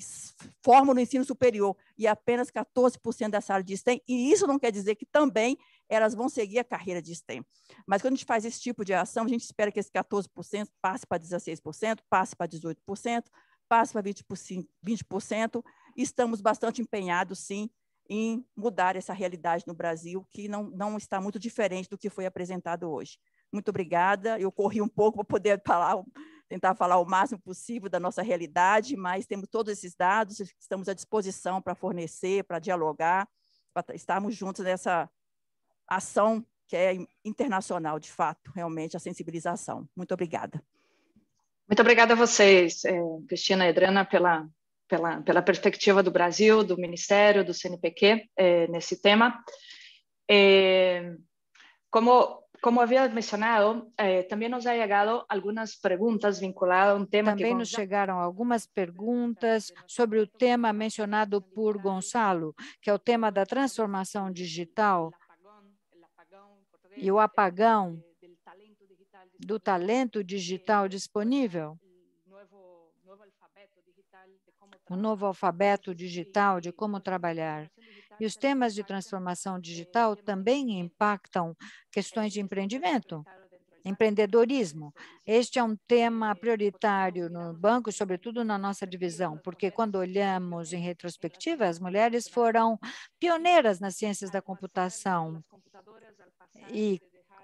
formam no ensino superior e apenas quatorze por cento dessa área de STEM, e isso não quer dizer que também elas vão seguir a carreira de STEM. Mas quando a gente faz esse tipo de ação, a gente espera que esse quatorze por cento passe para dezesseis por cento, passe para dezoito por cento, passe para vinte por cento, e estamos bastante empenhados, sim, em mudar essa realidade no Brasil, que não, não está muito diferente do que foi apresentado hoje. Muito obrigada, eu corri um pouco para poder falar, tentar falar o máximo possível da nossa realidade, mas temos todos esses dados, estamos à disposição para fornecer, para dialogar, para estarmos juntos nessa ação que é internacional, de fato, realmente, a sensibilização. Muito obrigada. Muito obrigada a vocês, eh, Cristina e Adriana, pela, pela, pela perspectiva do Brasil, do Ministério, do C N P Q, eh, nesse tema. Eh, como, como havia mencionado, eh, também nos ha chegado algumas perguntas vinculadas a um tema Também que... nos chegaram algumas perguntas sobre o tema mencionado por Gonçalo, que é o tema da transformação digital e o apagão do talento digital disponível, o novo alfabeto digital de como trabalhar. E os temas de transformação digital também impactam questões de empreendimento, empreendedorismo. Este é um tema prioritário no banco, sobretudo na nossa divisão, porque quando olhamos em retrospectiva, as mulheres foram pioneiras nas ciências da computação. E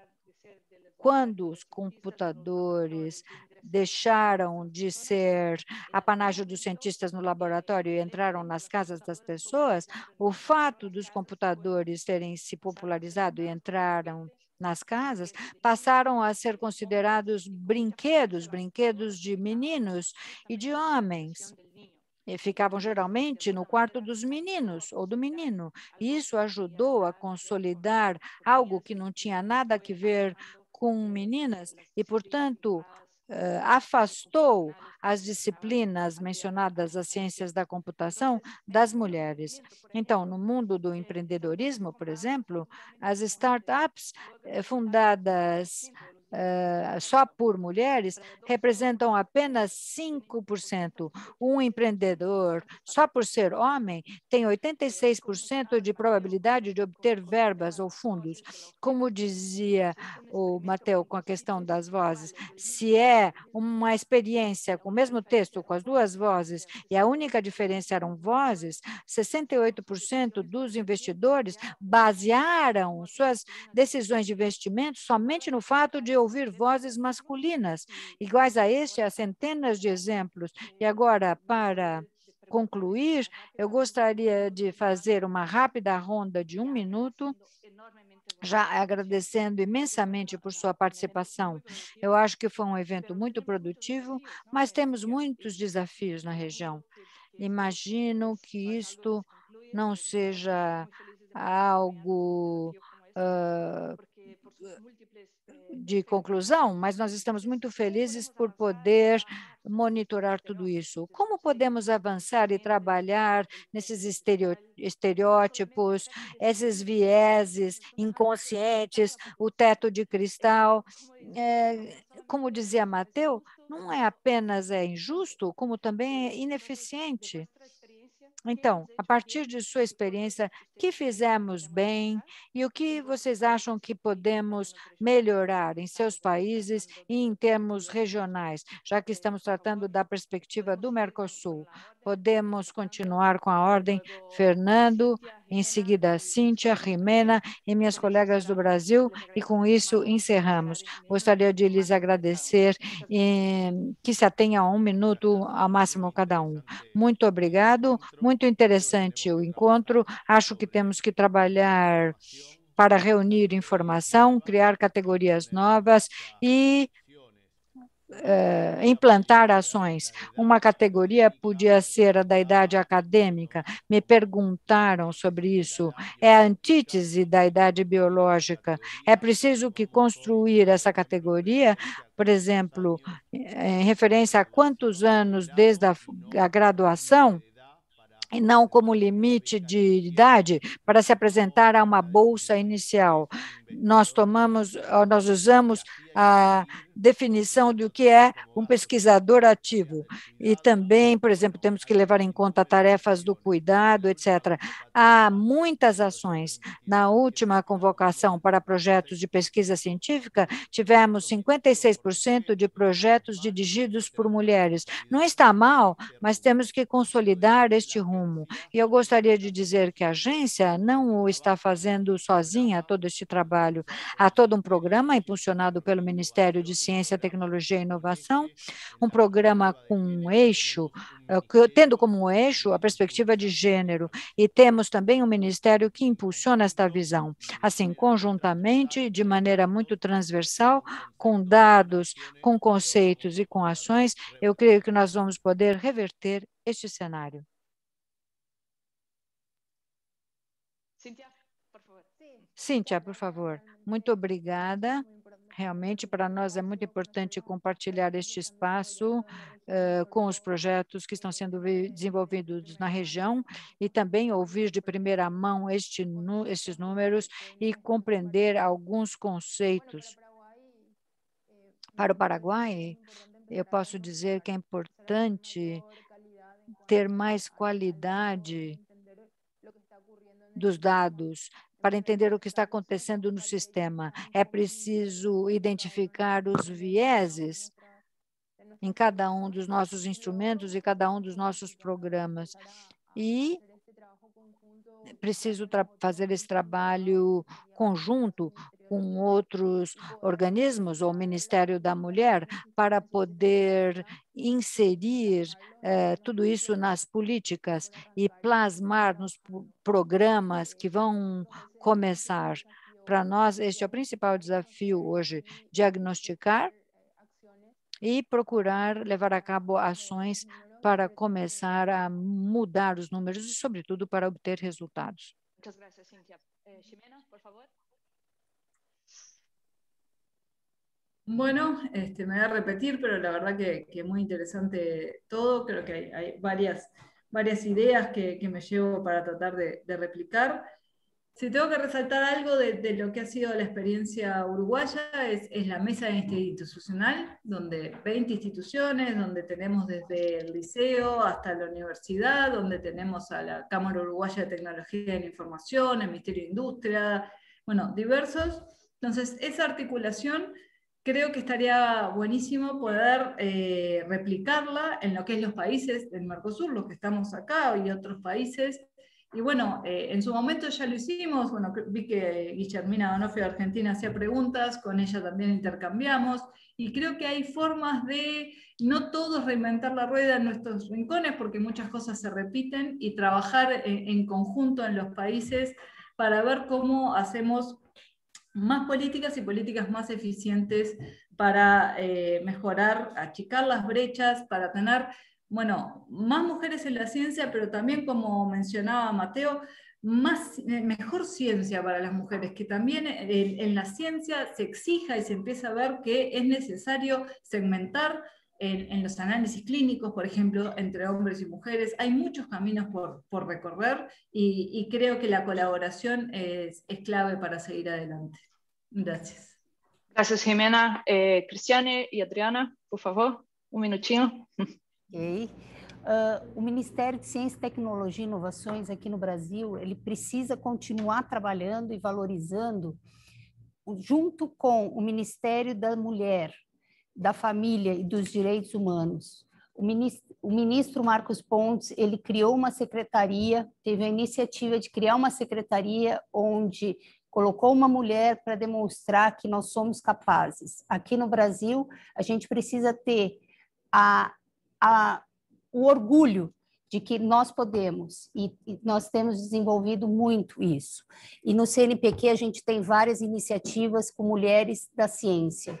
quando os computadores deixaram de ser apanágio dos cientistas no laboratório e entraram nas casas das pessoas, o fato dos computadores terem se popularizado e entraram nas casas, passaram a ser considerados brinquedos, brinquedos de meninos e de homens. E ficavam geralmente no quarto dos meninos ou do menino. E isso ajudou a consolidar algo que não tinha nada a ver com meninas e, portanto, Uh, afastou as disciplinas mencionadas, as ciências da computação, das mulheres. Então, no mundo do empreendedorismo, por exemplo, as startups eh, fundadas uh, só por mulheres representam apenas cinco por cento. Um empreendedor, só por ser homem, tem oitenta e seis por cento de probabilidade de obter verbas ou fundos. Como dizia o Matteo com a questão das vozes, se é uma experiência com o mesmo texto, com as duas vozes, e a única diferença eram vozes, sessenta e oito por cento dos investidores basearam suas decisões de investimento somente no fato de ouvir vozes masculinas. Iguais a este, há centenas de exemplos. E agora, para concluir, eu gostaria de fazer uma rápida ronda de um minuto, já agradecendo imensamente por sua participação. Eu acho que foi um evento muito produtivo, mas temos muitos desafios na região. Imagino que isto não seja algo uh, de conclusão, mas nós estamos muito felizes por poder monitorar tudo isso. Como podemos avançar e trabalhar nesses estereótipos, esses vieses inconscientes, o teto de cristal? É, como dizia Matteo, não é apenas é injusto, como também é ineficiente. Então, a partir de sua experiência, o que fizemos bem e o que vocês acham que podemos melhorar em seus países e em termos regionais, já que estamos tratando da perspectiva do Mercosul? Podemos continuar com a ordem. Fernando, em seguida Cíntia, Jimena e minhas colegas do Brasil, e com isso encerramos. Gostaria de lhes agradecer e que se atenha a um minuto ao máximo cada um. Muito obrigado, muito interessante o encontro. Acho que temos que trabalhar para reunir informação, criar categorias novas e Uh, implantar ações. Uma categoria podia ser a da idade acadêmica. Me perguntaram sobre isso. É a antítese da idade biológica. É preciso que construir essa categoria, por exemplo, em referência a quantos anos desde a, a graduação, e não como limite de idade para se apresentar a uma bolsa inicial. Nós tomamos, nós usamos a definição do que é um pesquisador ativo. E também, por exemplo, temos que levar em conta tarefas do cuidado, etcétera. Há muitas ações. Na última convocação para projetos de pesquisa científica, tivemos cinquenta e seis por cento de projetos dirigidos por mulheres. Não está mal, mas temos que consolidar este rumo. E eu gostaria de dizer que a agência não está fazendo sozinha todo este trabalho. trabalho. Há todo um programa impulsionado pelo Ministério de Ciência, Tecnologia e Inovação, um programa com um eixo, tendo como eixo a perspectiva de gênero, e temos também um ministério que impulsiona esta visão, assim, conjuntamente, de maneira muito transversal, com dados, com conceitos e com ações, eu creio que nós vamos poder reverter este cenário. Cíntia, por favor. Cíntia, por favor. Muito obrigada. Realmente, para nós é muito importante compartilhar este espaço uh, com os projetos que estão sendo desenvolvidos na região e também ouvir de primeira mão este, estes números e compreender alguns conceitos. Para o Paraguai, eu posso dizer que é importante ter mais qualidade dos dados para entender o que está acontecendo no sistema. É preciso identificar os vieses em cada um dos nossos instrumentos e cada um dos nossos programas. E preciso fazer esse trabalho conjunto com outros organismos, ou o Ministério da Mulher, para poder inserir eh, tudo isso nas políticas e plasmar nos programas que vão começar. Para nós, este é o principal desafio hoje, diagnosticar e procurar levar a cabo ações para começar a mudar os números e, sobretudo, para obter resultados. Muito obrigada, Cíntia. Ximena, por favor. Bueno, este, me voy a repetir, pero la verdad que, que muy interesante todo. Creo que hay, hay varias, varias ideas que, que me llevo para tratar de, de replicar. Si tengo que resaltar algo de, de lo que ha sido la experiencia uruguaya, es, es la mesa interinstitucional, donde veinte instituciones, donde tenemos desde el liceo hasta la universidad, donde tenemos a la Cámara Uruguaya de Tecnología de la Información, el Ministerio de Industria, bueno, diversos. Entonces, esa articulación creo que estaría buenísimo poder eh, replicarla en lo que es los países del Mercosur, los que estamos acá y otros países. Y bueno, eh, en su momento ya lo hicimos, bueno, vi que Guillermina Donofrio de Argentina hacía preguntas, con ella también intercambiamos, y creo que hay formas de no todos reinventar la rueda en nuestros rincones, porque muchas cosas se repiten, y trabajar en, en conjunto en los países para ver cómo hacemos más políticas y políticas más eficientes para eh, mejorar, achicar las brechas, para tener, bueno, más mujeres en la ciencia, pero también, como mencionaba Mateo, más, eh, mejor ciencia para las mujeres, que también eh, en la ciencia se exija y se empieza a ver que es necesario segmentar en, en los análisis clínicos, por ejemplo, entre hombres y mujeres. Hay muchos caminos por, por recorrer y, y creo que la colaboración es, es clave para seguir adelante. Gracias. Gracias, Ximena. Eh, Cristiane e Adriana, por favor, um minutinho. Ok. Uh, o Ministério de Ciência, Tecnologia e Inovações aqui no Brasil, ele precisa continuar trabalhando e valorizando, junto com o Ministério da Mulher, da Família e dos Direitos Humanos. O ministro, o ministro Marcos Pontes, ele criou uma secretaria, teve a iniciativa de criar uma secretaria onde colocou uma mulher para demonstrar que nós somos capazes. Aqui no Brasil, a gente precisa ter a, a, o orgulho de que nós podemos, e, e nós temos desenvolvido muito isso. E no C N P Q a gente tem várias iniciativas com mulheres da ciência.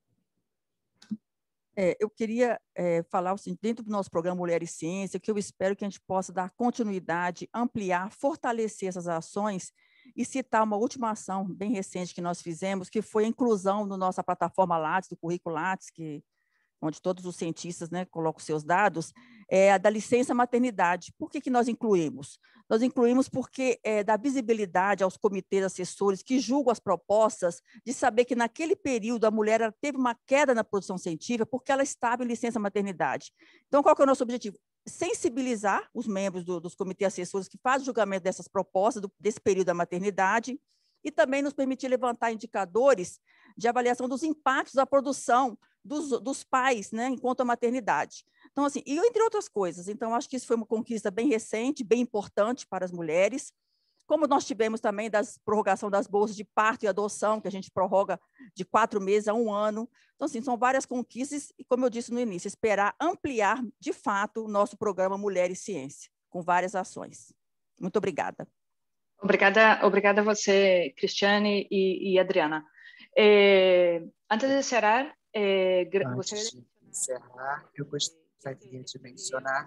É, eu queria é, falar assim, dentro do nosso programa Mulher e Ciência, que eu espero que a gente possa dar continuidade, ampliar, fortalecer essas ações e citar uma última ação bem recente que nós fizemos, que foi a inclusão na nossa plataforma Lattes, do currículo Lattes, que, onde todos os cientistas, né, colocam seus dados, é a da licença maternidade. Por que que nós incluímos? Nós incluímos porque é, dá visibilidade aos comitês assessores que julgam as propostas, de saber que naquele período a mulher ela teve uma queda na produção científica porque ela estava em licença maternidade. Então, qual que é o nosso objetivo? Sensibilizar os membros do, dos comitês assessores que fazem o julgamento dessas propostas, do, desse período da maternidade, e também nos permitir levantar indicadores de avaliação dos impactos da produção dos, dos pais, né, enquanto a maternidade. Então, assim, e entre outras coisas. Então, acho que isso foi uma conquista bem recente, bem importante para as mulheres. como nós tivemos também das prorrogação das bolsas de parto e adoção, que a gente prorroga de quatro meses a um ano. Então, assim, são várias conquistas e, como eu disse no início, esperar ampliar, de fato, o nosso programa Mulher e Ciência, com várias ações. Muito obrigada. Obrigada, obrigada a você, Cristiane e, e Adriana. É, antes de encerrar, é, Antes de encerrar, eu gostaria de mencionar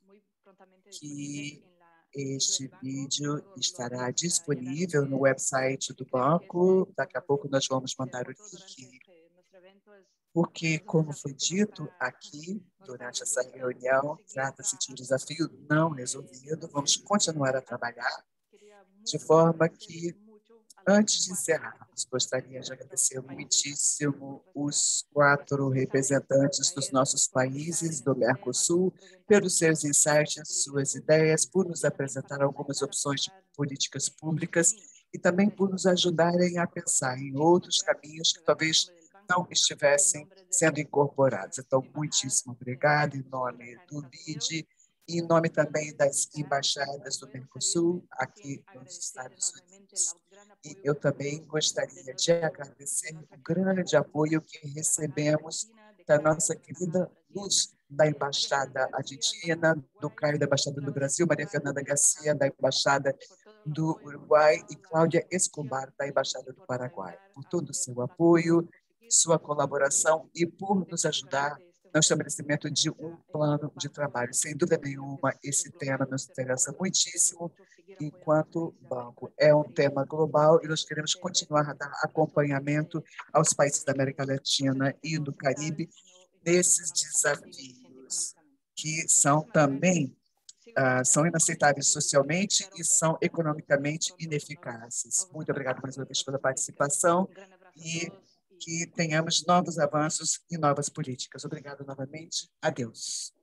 que este vídeo estará disponível no website do banco. Daqui a pouco nós vamos mandar o link, porque, como foi dito aqui durante essa reunião, trata-se de um desafio não resolvido. Vamos continuar a trabalhar de forma que, antes de encerrarmos, gostaria de agradecer muitíssimo os quatro representantes dos nossos países do Mercosul pelos seus insights, suas ideias, por nos apresentar algumas opções de políticas públicas e também por nos ajudarem a pensar em outros caminhos que talvez não estivessem sendo incorporados. Então, muitíssimo obrigado em nome do B I D e em nome também das embaixadas do Mercosul aqui nos Estados Unidos. E eu também gostaria de agradecer o grande apoio que recebemos da nossa querida Luz, da Embaixada Argentina, do Caio da Embaixada do Brasil, Maria Fernanda Garcia, da Embaixada do Uruguai e Cláudia Escobar, da Embaixada do Paraguai, por todo o seu apoio, sua colaboração e por nos ajudar no estabelecimento de um plano de trabalho. Sem dúvida nenhuma, esse tema nos interessa muitíssimo, enquanto banco. É um tema global e nós queremos continuar a dar acompanhamento aos países da América Latina e do Caribe nesses desafios que são também uh, são inaceitáveis socialmente e são economicamente ineficazes. Muito obrigado mais uma vez pela participação e que tenhamos novos avanços e novas políticas. Obrigado novamente. Adeus.